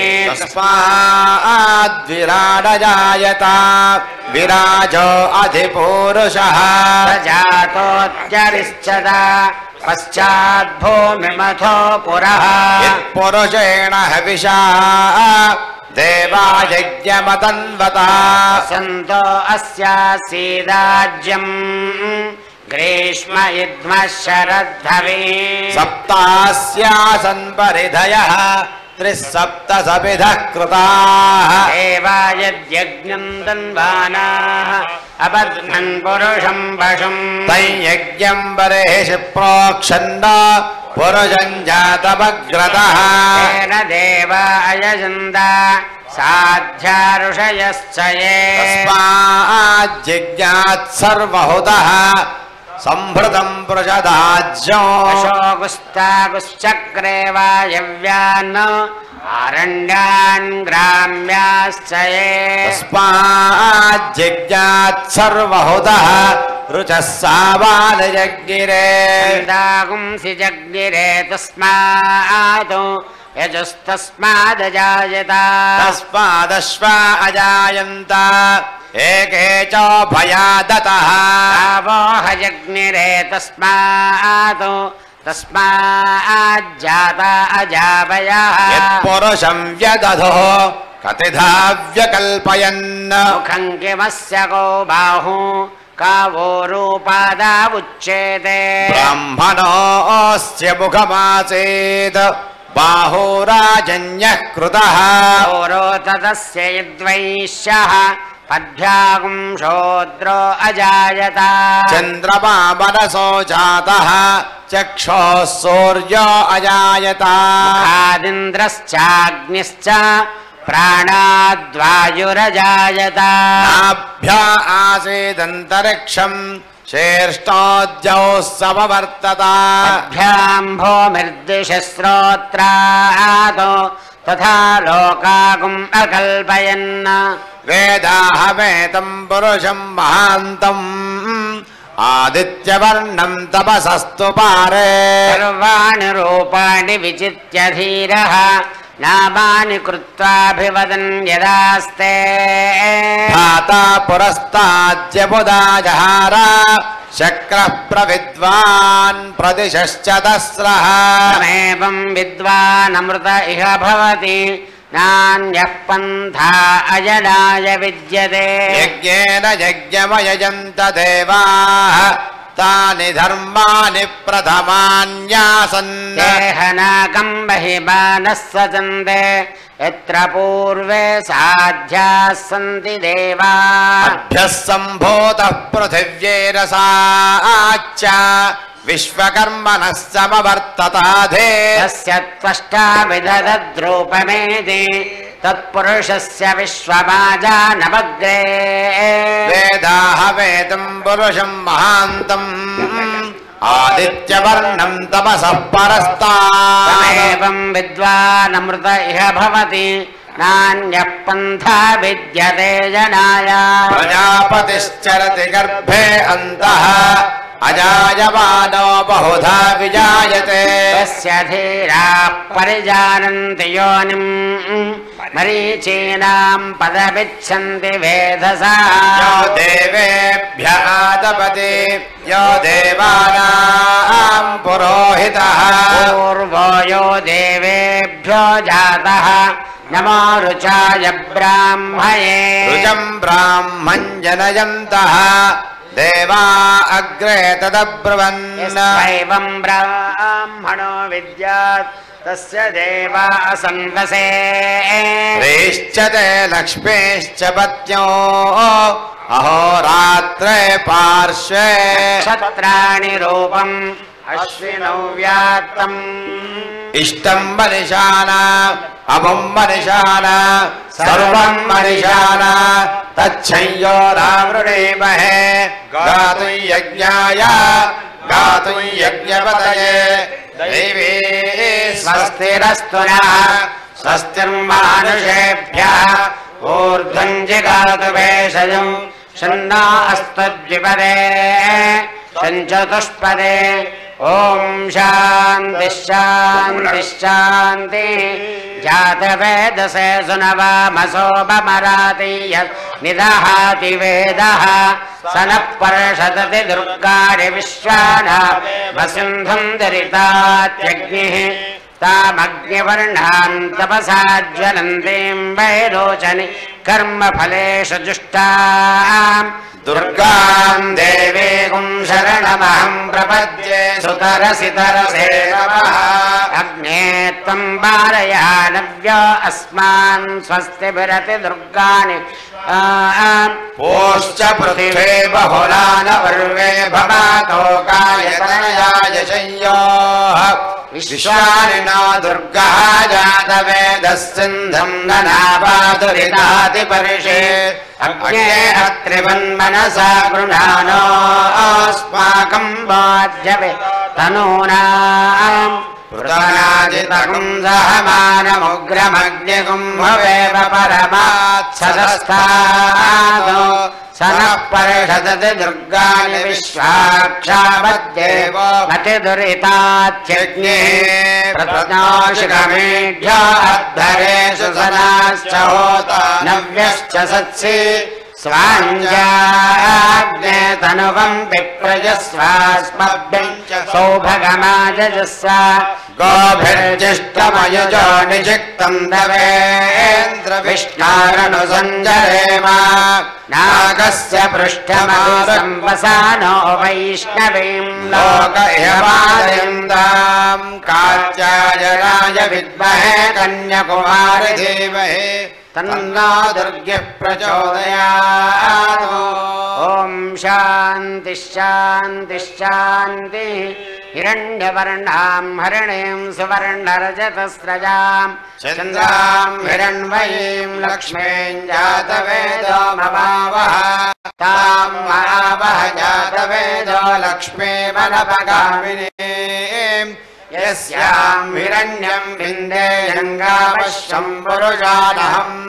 तस्माद्विराडजायत विराजो अधिपुरुषः जातोऽत्यरिश्चत पश्चाद्भूमिमथो पुरः यत्पुरुषेण हविषा देवा यज्ञमतन्वता सन्तो अस्यासीदाज्यम् ग्रीष्म युध्मः शरद्धवी सप्तास्यासन् परिधयः त्रिसप्तसविधः कृताः देवा यद्यज्ञम् तन्वानाः अबध्नन् पुरुषम् पशुम् तैयज्ञम् बर्हिषि प्रोक्षन्न पुरुषम् जातमग्रतः तेन देवा अयजन्त साध्या ऋषयश्च ये तस्माज्जिज्ञात् सर्वहुतः संभृतं पृषदाज्यो अशोकुस्ताकुश्चक्रे वायव्यान् आरण्यान् ग्राम्याश्च ये तस्माज्जिज्ञात् सर्वहुतः रुचः सावानजज्ञिरे दागुंसि जग्निरे तस्मात् यजुस्तस्मादजायत तस्मादश्वा अजायन्त एके च भयादतः आवोहजग्निरे तस्मात् तस्माज्जाता अजावयः यत्पुरुषं व्यदधुः कतिधा व्यकल्पयन् मुखं किमस्य को बाहु कावो रूपादावुच्येते ब्राह्मणोऽस्य मुखमासीत् बाहुराजन्यः कृतः पौरोतस्य यद्वैश्यः पद्भ्यागुं शूद्रो अजायत चन्द्रमा मनसो जातः चक्षुः सूर्यो अजायत मुखादिन्द्रश्चाग्निश्च प्राणाद्वायुरजायत नाभ्या आसीदन्तरिक्षम् श्रेष्ठोऽद्यौ समवर्तत अभ्याम् भूमिर्दिशस्रोत्रात् तथा लोकागुम् अकल्पयन् वेदाहमेतम् पुरुषम् महान्तम् आदित्यवर्णम् तपसस्तु पारे सर्वाणि रूपाणि विचित्य धीरः नामानि कृत्वाभिवदन् यदास्ते धाता पुरस्ताद्य बुधा जहार शक्रः प्रविद्वान् प्रदिशश्च तस्रः तमेवं विद्वानमृत इह भवति नान्यः पन्था अजडाय विद्यते यज्ञेन यज्ञमयजन्त देवाः तानि धर्मानि प्रथमान्यासन् देहनाकं बहिमानः सचन्दे यत्र पूर्वे साध्याः सन्ति देवाः अभ्यः सम्भूतः पृथिव्यैरसाच्च विश्वकर्मणः समवर्तताधे तस्य त्वष्टा विदधद्रूपमेति तत्पुरुषस्य विश्वमाजानमग्रे वेदाः वेदम् पुरुषम् महान्तम् आदित्यवर्णं तपसः परस्तात् एवं विद्वानमृत इह भवति नान्यः पन्था विद्यते जनाय प्रजापतिश्चरति गर्भे अन्तः अजायमानो बहुधा विजायते तस्य धीराः परिजानन्ति योनिम् मरीचीनां पदमिच्छन्ति वेधसा यो देवेभ्यः आदपति यो देवानां पुरोहितः पूर्वो यो देवेभ्यो जातः नमो रुचाय ब्राह्मये रुजं ब्राह्मं जनयन्तः देवा अग्रे तदब्रुवन् एवं ब्राह्मणो विद्यात् तस्य देवा असन्वसे श्रेश्च ते लक्ष्मीश्च पत्न्यो अहोरात्रे पार्श्वे क्षत्राणि रूपम् अश्विनौ व्यात्तम् इष्टं मनिषाना अमुं मनिषाना सर्वं मनिषाना तच्छंयोरावृणीमहे गातुं यज्ञाय गातुं यज्ञपतये दैवी स्वस्तिरस्तु नः स्वस्तिर्मानुषेभ्यः ऊर्ध्वं जिगातु भेषजम् शन्नो अस्तद्विपदे सञ्चतुष्पदे ॐ शान्तिः शान्तिः शान्तिः जातवेदसे सुनवामसोपमराति यत् निदहाति वेदः स नः पर्षदति दुर्गाणि विश्वाना वसिन्धुं दरितात्यग्निः तामग्निवर्णां तपसा ज्वलन्तीं वैरोचनि कर्मफलेषु जुष्टाम् दुर्गां देवीं शरणमहं प्रपद्ये सुतरसि तरसे नमः अग्ने त्वं वारयानव्यो अस्मान् स्वस्तिभिरति दुर्गाणि पोश्च पृथिवे बहुलान पर्वे भवातोकायतनयाय शय्योः विश्वानि नो दुर्गः जातवेदः सिन्धं ननापादुरिताति परिषे अग्ने अत्रिवन्मनसा गृह्णानो अस्माकं बाध्यवे तनूनाम् पुराजितकुं सहमानमुग्रमग्निकुम्भवेव परमात्सदस्तादो स नः पर्षदति दुर्गाणि विश्वाक्षावद्देवो मतिदुरितात्यग्निः प्रत्नाशिखमेढ्यो अद्धरेषु सनाश्च होता नव्यश्च सत्सि स्वाञ्जाग्ने तनुवं विप्रजस्वास्मभ्यं सौभगमाजजस्व गोभिर्जिष्टमयुजो निजिक्तं दवेन्द्र विष्णारणुसञ्जरेम नागस्य पृष्ठमासं वसानो वैष्णवीं लोक इहमादिन्दां कात्यायनाय विद्महे कन्याकुमारि धीमहि तन्नो दुर्गः प्रचोदयात् ॐ शान्तिः शान्तिः शान्तिः हिरण्यवर्णां हरिणीं सुवर्णरजतस्रजां चन्द्रां हिरण्मयीं लक्ष्मीं जातवेदो ममावह तां महावह जातवेदो लक्ष्मीमनपगामिनीं यस्यां हिरण्यं विन्देयङ्गामश्यं पुरुषानहम्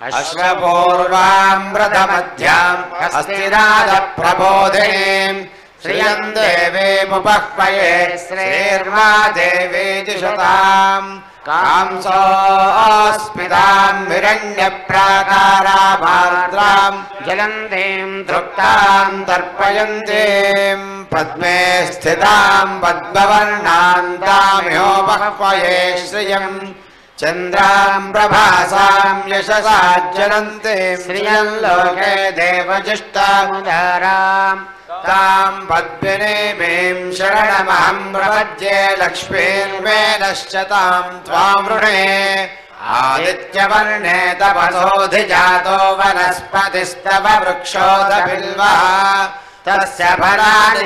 अश्वपूर्वामृतमध्यां हस्तिनादप्रबोधिनीं श्रियं देवीमुपह्वये श्रीर्मा देवी दिशतां कांसोऽस्मितां हिरण्यप्राकाराभाद्रां ज्वलन्तीं तृप्तां तर्पयन्तीं पद्मे स्थितां पद्मवर्णां तामिहोपह्वये श्रियं चन्द्रां प्रभासां यशसा जनन्ते श्रियं लोके देवजुष्टामुदाराम् तां पद्मिनीमीं शरणमहं प्रपद्ये लक्ष्मीर्मेनश्च तां त्वामृणे आदित्यवर्णे तपसोऽधिजातो वनस्पतिस्तव वृक्षोदबिल्वः तस्य फलानि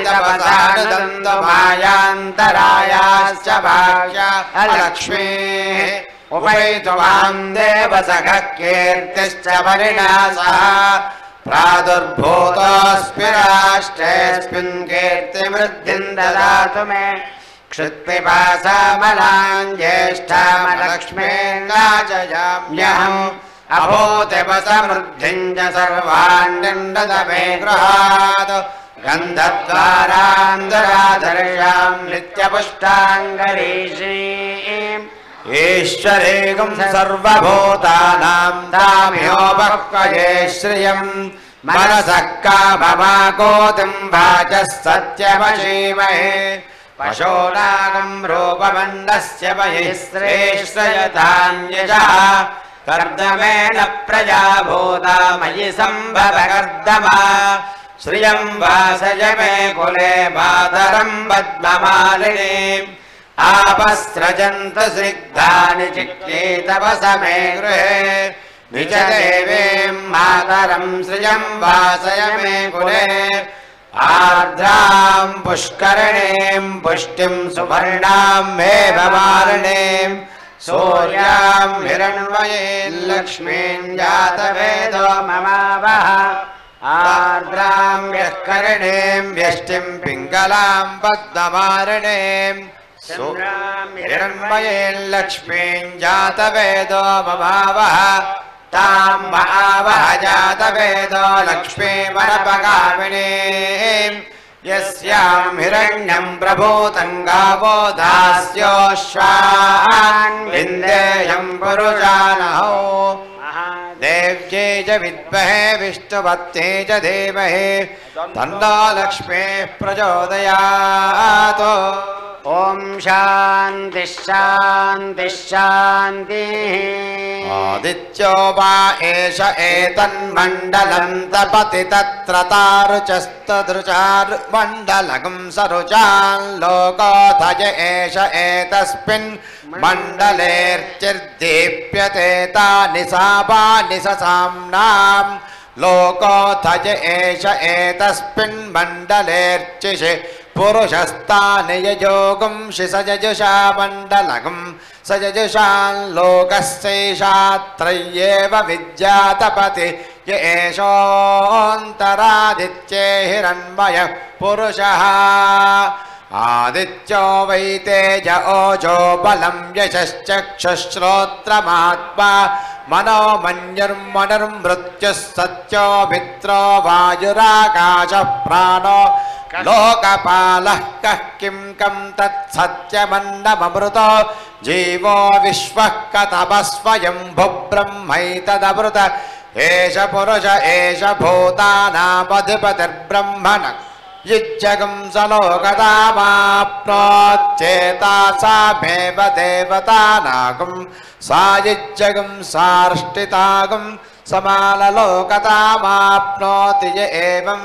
तपसानुदन्तमायान्तरायाश्च भाग्य अलक्ष्मीः उपैतुमां देवसखः कीर्तिश्च परिणासः प्रादुर्भूतोऽस्मि राष्ट्रेऽस्मिन् कीर्तिवृद्धिं ददातु मे क्षुत्पिपासामलां ज्येष्ठामलक्ष्मीर्नाचयाम्यहम् अभूतिपसमृद्धिं च सर्वाण्यण्डद मे गृहात् गन्धद्वारान्दराधर्षां नित्यपुष्टाङ्गरीषीम् ईश्वरेगं सर्वभूतानां ताम्योपक्वये श्रियम् मनसः काममाकोतिं वाचः सत्यमशीमहे पशूनां रूपमण्डस्य बहिः श्रेष्ठयतान्यजः कर्दमेन प्रजा भूता मयि सम्भव कर्दमा श्रियं वासय मे कुले मातरं पद्ममालिनीम् आपस्रजन्तु स्निग्धानि चिक्लीतवस मे गृहे निजदेवीं मातरं श्रियं वासय मे कुले आर्द्रां पुष्करिणीं पुष्टिं सुवर्णां हेममालिनीं सूर्यां हिरण्मयीं लक्ष्मीं जातवेदो ममावः आर्द्रां व्यष्करिणीं व्यष्टिं पिङ्गलां पद्ममालिनीं हिरण्मयीं लक्ष्मीं जातवेदो ममावः तां महावः जातवेदो लक्ष्मीमनपगामिनीं यस्यां हिरण्यं प्रभूतं गावो दास्योश्वान् विन्देयं पुरुषानहो देव्यै च विद्महे विष्णुपत्न्यै च धीमहि तन्नो लक्ष्मीः प्रचोदयात् ॐ शान्तिः शान्तिः शान्तिः आदित्यो वा एष एतन्मण्डलं तपति तत्र तारुचस्तदृचारुमण्डलगं सरुचान् लोकोऽथ एष एतस्मिन् मण्डलेऽर्चिर्दीप्यते तानि सापानि ससाम्नाम् लोकोऽथ एष एतस्मिन् मण्डलेऽर्चिषि पुरुषस्तानि यजोगं सजजुषा मण्डलगं सजजुषान् लोकस्यैषात्रय्येव विद्यातपति य एषोऽन्तरादित्ये हिरण्मयः पुरुषः आदित्यो वै तेज ओजो बलं यशश्चक्षुश्रोत्रमात्मा मनोमन्युर्मनुर्मृत्युः सत्यो मित्रो वायुराकाशः प्राणो लोकपालः कः किं कं तत्सत्यमन्नममृतो जीवो विश्वः कतमस्वयंभुः ब्रह्मैतदमृत एष पुरुष एष भूतानामधिपतिर्ब्रह्मण युज्यगं सलोकतामाप्नोच्चेतासामेव देवतानागं सा युज्यगं सार्ष्टितागं समाललोकतामाप्नोति य एवं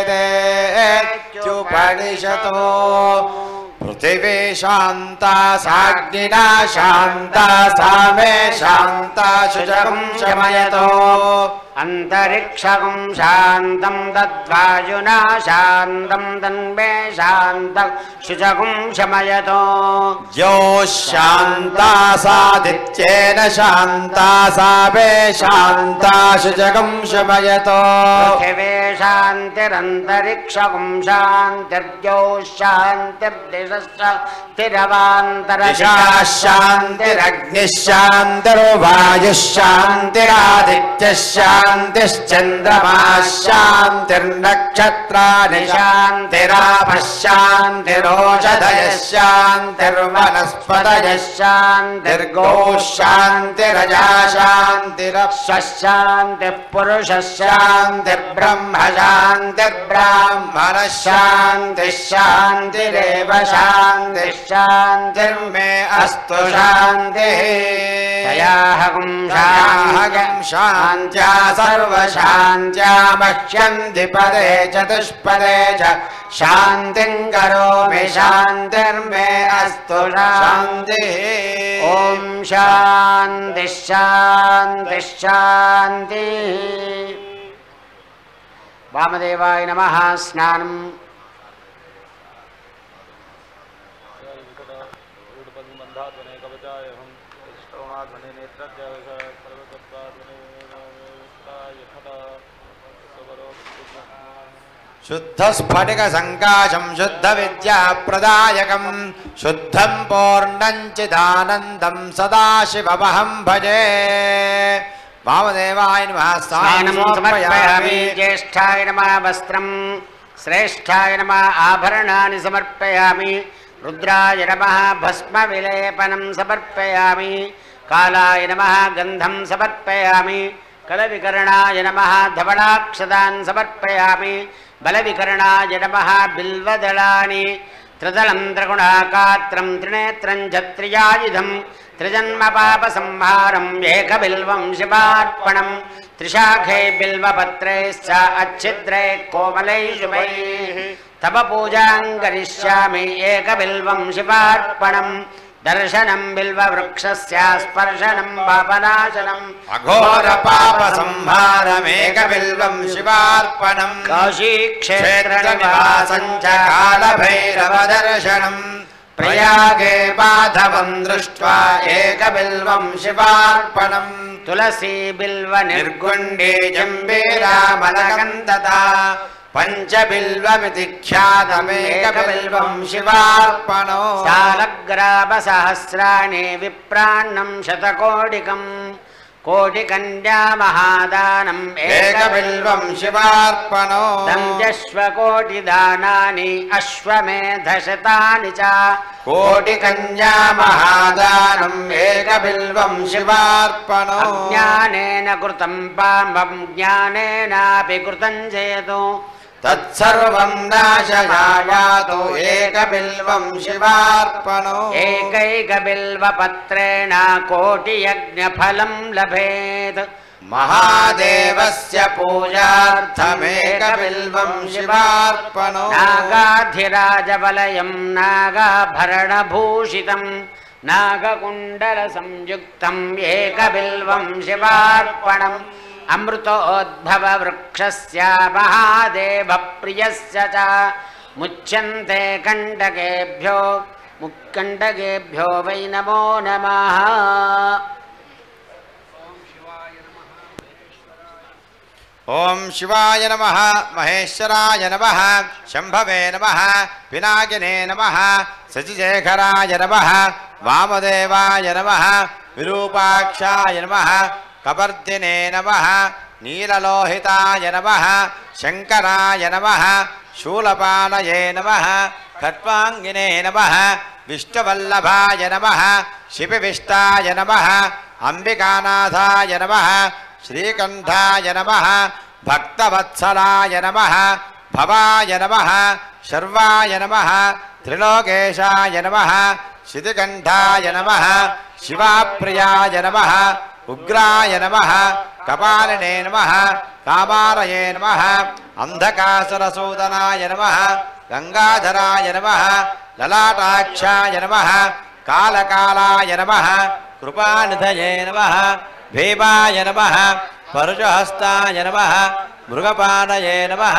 वेदेत्युपनिषतो पृथिवी शान्ता साग्निना शान्ता सा मे शान्ता शुचकं शमयतो अन्तरिक्षं शान्तं तद्वायुना शान्तं तन्मे शान्तं शुचकं शमयतो यो शान्ता सादित्येन शान्ता सा मे शान्ता शुचकं शमयतो पृथिवी शान्तिरन्तरिक्षं शान्तिर्द्यौ शान्तिर्दिशश्च स्थिरवान्तरदिशाः शान्तिरग्निः शान्तिर्वायुः शान्तिरादित्यः शान्तिश्चन्द्रमा शान्तिर्नक्षत्राणि शान्तिरापः शान्तिरोषधयः शान्तिर्वनस्पतयः शान्तिर्गोः शान्तिरजा शान्तिरप्सः शान्तिः पुरुषः शान्तिर्ब्रह्म शान्तिर्ब्राह्मणः शान्तिः शान्तिरेव शान्तिः शान्तिर्मे अस्तु शान्तिः तयाहं शान्त्या सर्वशान्त्या मह्यन्ति पदे चतुष्पदे च शान्तिं करोमि शान्तिर्मे अस्तु शान्तिः ॐ शान्तिः शान्तिः शान्तिः वामदेवाय नमः स्नानम् शुद्धस्फटिकसङ्काशं शुद्धविद्याप्रदायकं शुद्धं पूर्णं चिदानन्दं सदाशिवमहं भजे वामदेवाय नमः स्नानं समर्पयामि ज्येष्ठाय नमः वस्त्रं श्रेष्ठाय नमः आभरणानि समर्पयामि रुद्राय नमः भस्मविलेपनं समर्पयामि कालाय नमः गन्धं समर्पयामि कलविकर्णाय नमः धवलाक्षदान् समर्पयामि बलविकर्णाय नमः बिल्वदलानि त्रिदलं त्रिगुणाकात्रं त्रिनेत्रं छत्रियायुधं त्रिजन्मपापसंहारम् एकबिल्वं शिवार्पणं त्रिशाखे बिल्वपत्रैश्च अच्छिद्रै कोमलैः शुभैः तव पूजां करिष्यामि एकबिल्वं शिवार्पणं दर्शनं बिल्ववृक्षस्य स्पर्शनं पापनाशनम् अघोरपापसंहारमेकबिल्वं शिवार्पणं काशीक्षेत्रनिवासं च कालभैरवदर्शनं प्रयागे माधवं दृष्ट्वा एकबिल्वं शिवार्पणं तुलसी बिल्व निर्गुण्डे जम्बेरामलकन्दता पञ्चबिल्वमिति ख्यातमेकबिल्वं शिवार्पणो सालग्रामसहस्राणि विप्राण्णं शतकोटिकं कोटिकन्यामहादानम् एकबिल्वं शिवार्पणो दञ्जश्वकोटिदानानि अश्वमेधशतानि च कोटिकन्यामहादानम् एकबिल्वं शिवार्पणो ज्ञानेन कृतं पापं ज्ञानेनापि कृतं चेतो तत्सर्वं नाशयायातो एकबिल्वं शिवार्पणो एकैकबिल्वपत्रेण कोटियज्ञफलं लभेत् महादेवस्य पूजार्थमेकबिल्वं शिवार्पणो नागाधिराजवलयं नागाभरणभूषितं नागकुण्डलसंयुक्तम् एकबिल्वं शिवार्पणम् अमृतोद्भववृक्षस्य महादेवप्रियस्य च मुच्यन्ते मुक्कण्डकेभ्यो वै नमो नमः ओम शिवाय नमः महेश्वराय नमः शंभवे नमः पिनाकिने नमः शशिशेखराय नमः वामदेवाय नमः विरूपाक्षाय नमः कपर्दिने नमः नीललोहिताय नमः शंकराय नमः शूलपाणये नमः खट्वांगिने नमः विष्णुवल्लभाय नमः शिपिविष्टाय नमः अंबिकानाथाय नमः श्रीकंठाय नमः भक्तवत्सलाय नमः भवाय नमः शर्वाय नमः त्रिलोकेशाय नमः शितिकंठाय नमः शिवाप्रियाय नमः उग्राय नमः कपालिने नमः कामारये नमः अंधकासुरसूदनाय नमः गंगाधराय नमः ललाटाक्षाय नमः कालकालाय नमः कृपानिधये नमः भीमाय नमः परशुहस्ताय नमः मृगपाणये नमः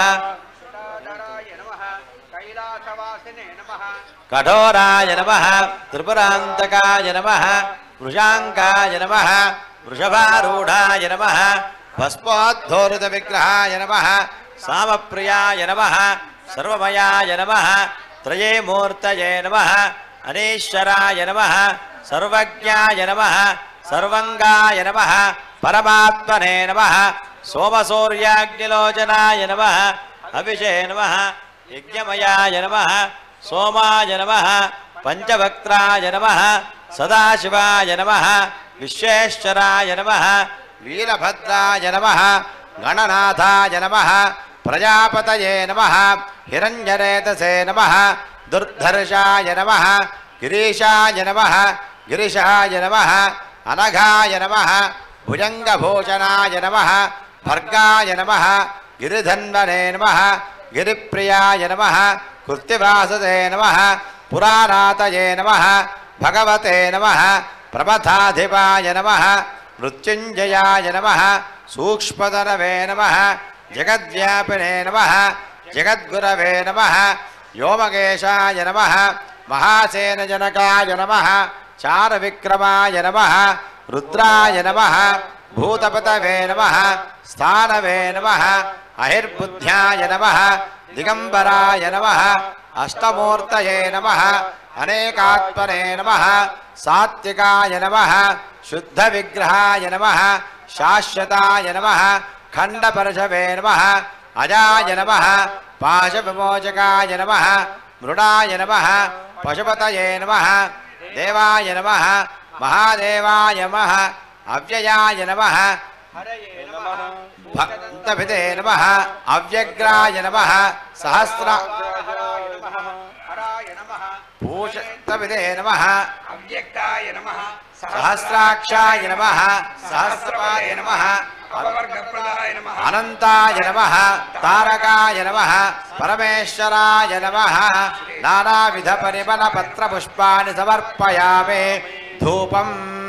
कठोराय नमः त्रिपुरान्तकाय नमः वृषाङ्काय नमः वृषभारूढाय नमः भस्मोद्धोरितविग्रहाय नमः सामप्रियाय नमः सर्वमयाय नमः त्रये मूर्तये नमः अनीश्वराय नमः सर्वज्ञाय नमः सर्वंगाय नमः परमात्मने नमः సోమసూర్యాగ్నిలోచనాయ నమః హవిషే నమః యజ్ఞమయాయ నమః సోమాయ నమః పంచవక్త్రాయ నమః సదాశివాయ నమః విశ్వేశ్వరాయ నమః వీరభద్రాయ నమః గణనాథాయ నమః ప్రజాపతయే నమః హిరణ్యరేతసే నమః దుర్ధర్షాయ నమః గిరీశాయ నమః గిరిశాయ నమః అనఘాయ నమః భుజంగభూషణాయ నమః భర్గాయ నమః గిరిధన్వనే నమః గిరిప్రియాయ నమః కృత్తివాసతే నమః పురాణాతయే నమః భగవతే నమః ప్రమథాధిపాయ నమః మృత్యుంజయాయ నమః సూక్ష్మతరవే నమః జగద్వ్యాపినే నమః జగద్గురవే నమః వ్యోమకేశాయ నమః మహాసేనజనకాయ నమః చారవిక్రమాయ నమః రుద్రాయ నమః భూతపతవే నమః స్థానవే నమః అహిర్బుద్ధ్యాయ నమః దిగంబరాయ నమః అష్టమూర్తయే నమః అనేకాత్మనే నమః సాత్వికాయ నమః శుద్ధ విగ్రహాయ నమః శాశ్వతాయ నమః ఖండపరశవే నమః అజాయ నమః పాశవిమోచకాయ నమః మృడాయ నమః పశుపతయే నమః దేవాయ నమః మహాదేవాయ నమః అవ్యయాయ నమః భక్తభిదే నమః అవ్యగ్రాయ నమః సహస్ర పూషితభిదే నమః అవ్యక్తాయ నమః సహస్రాక్షాయ నమః సహస్రపాయ నమః అవవర్గప్రదాయ నమః అనంతాయ నమః తారకాయ నమః పరమేశ్వరాయ నమః నానావిధ పరిమళ పత్ర పుష్పాన్ని సమర్పయామి ధూపం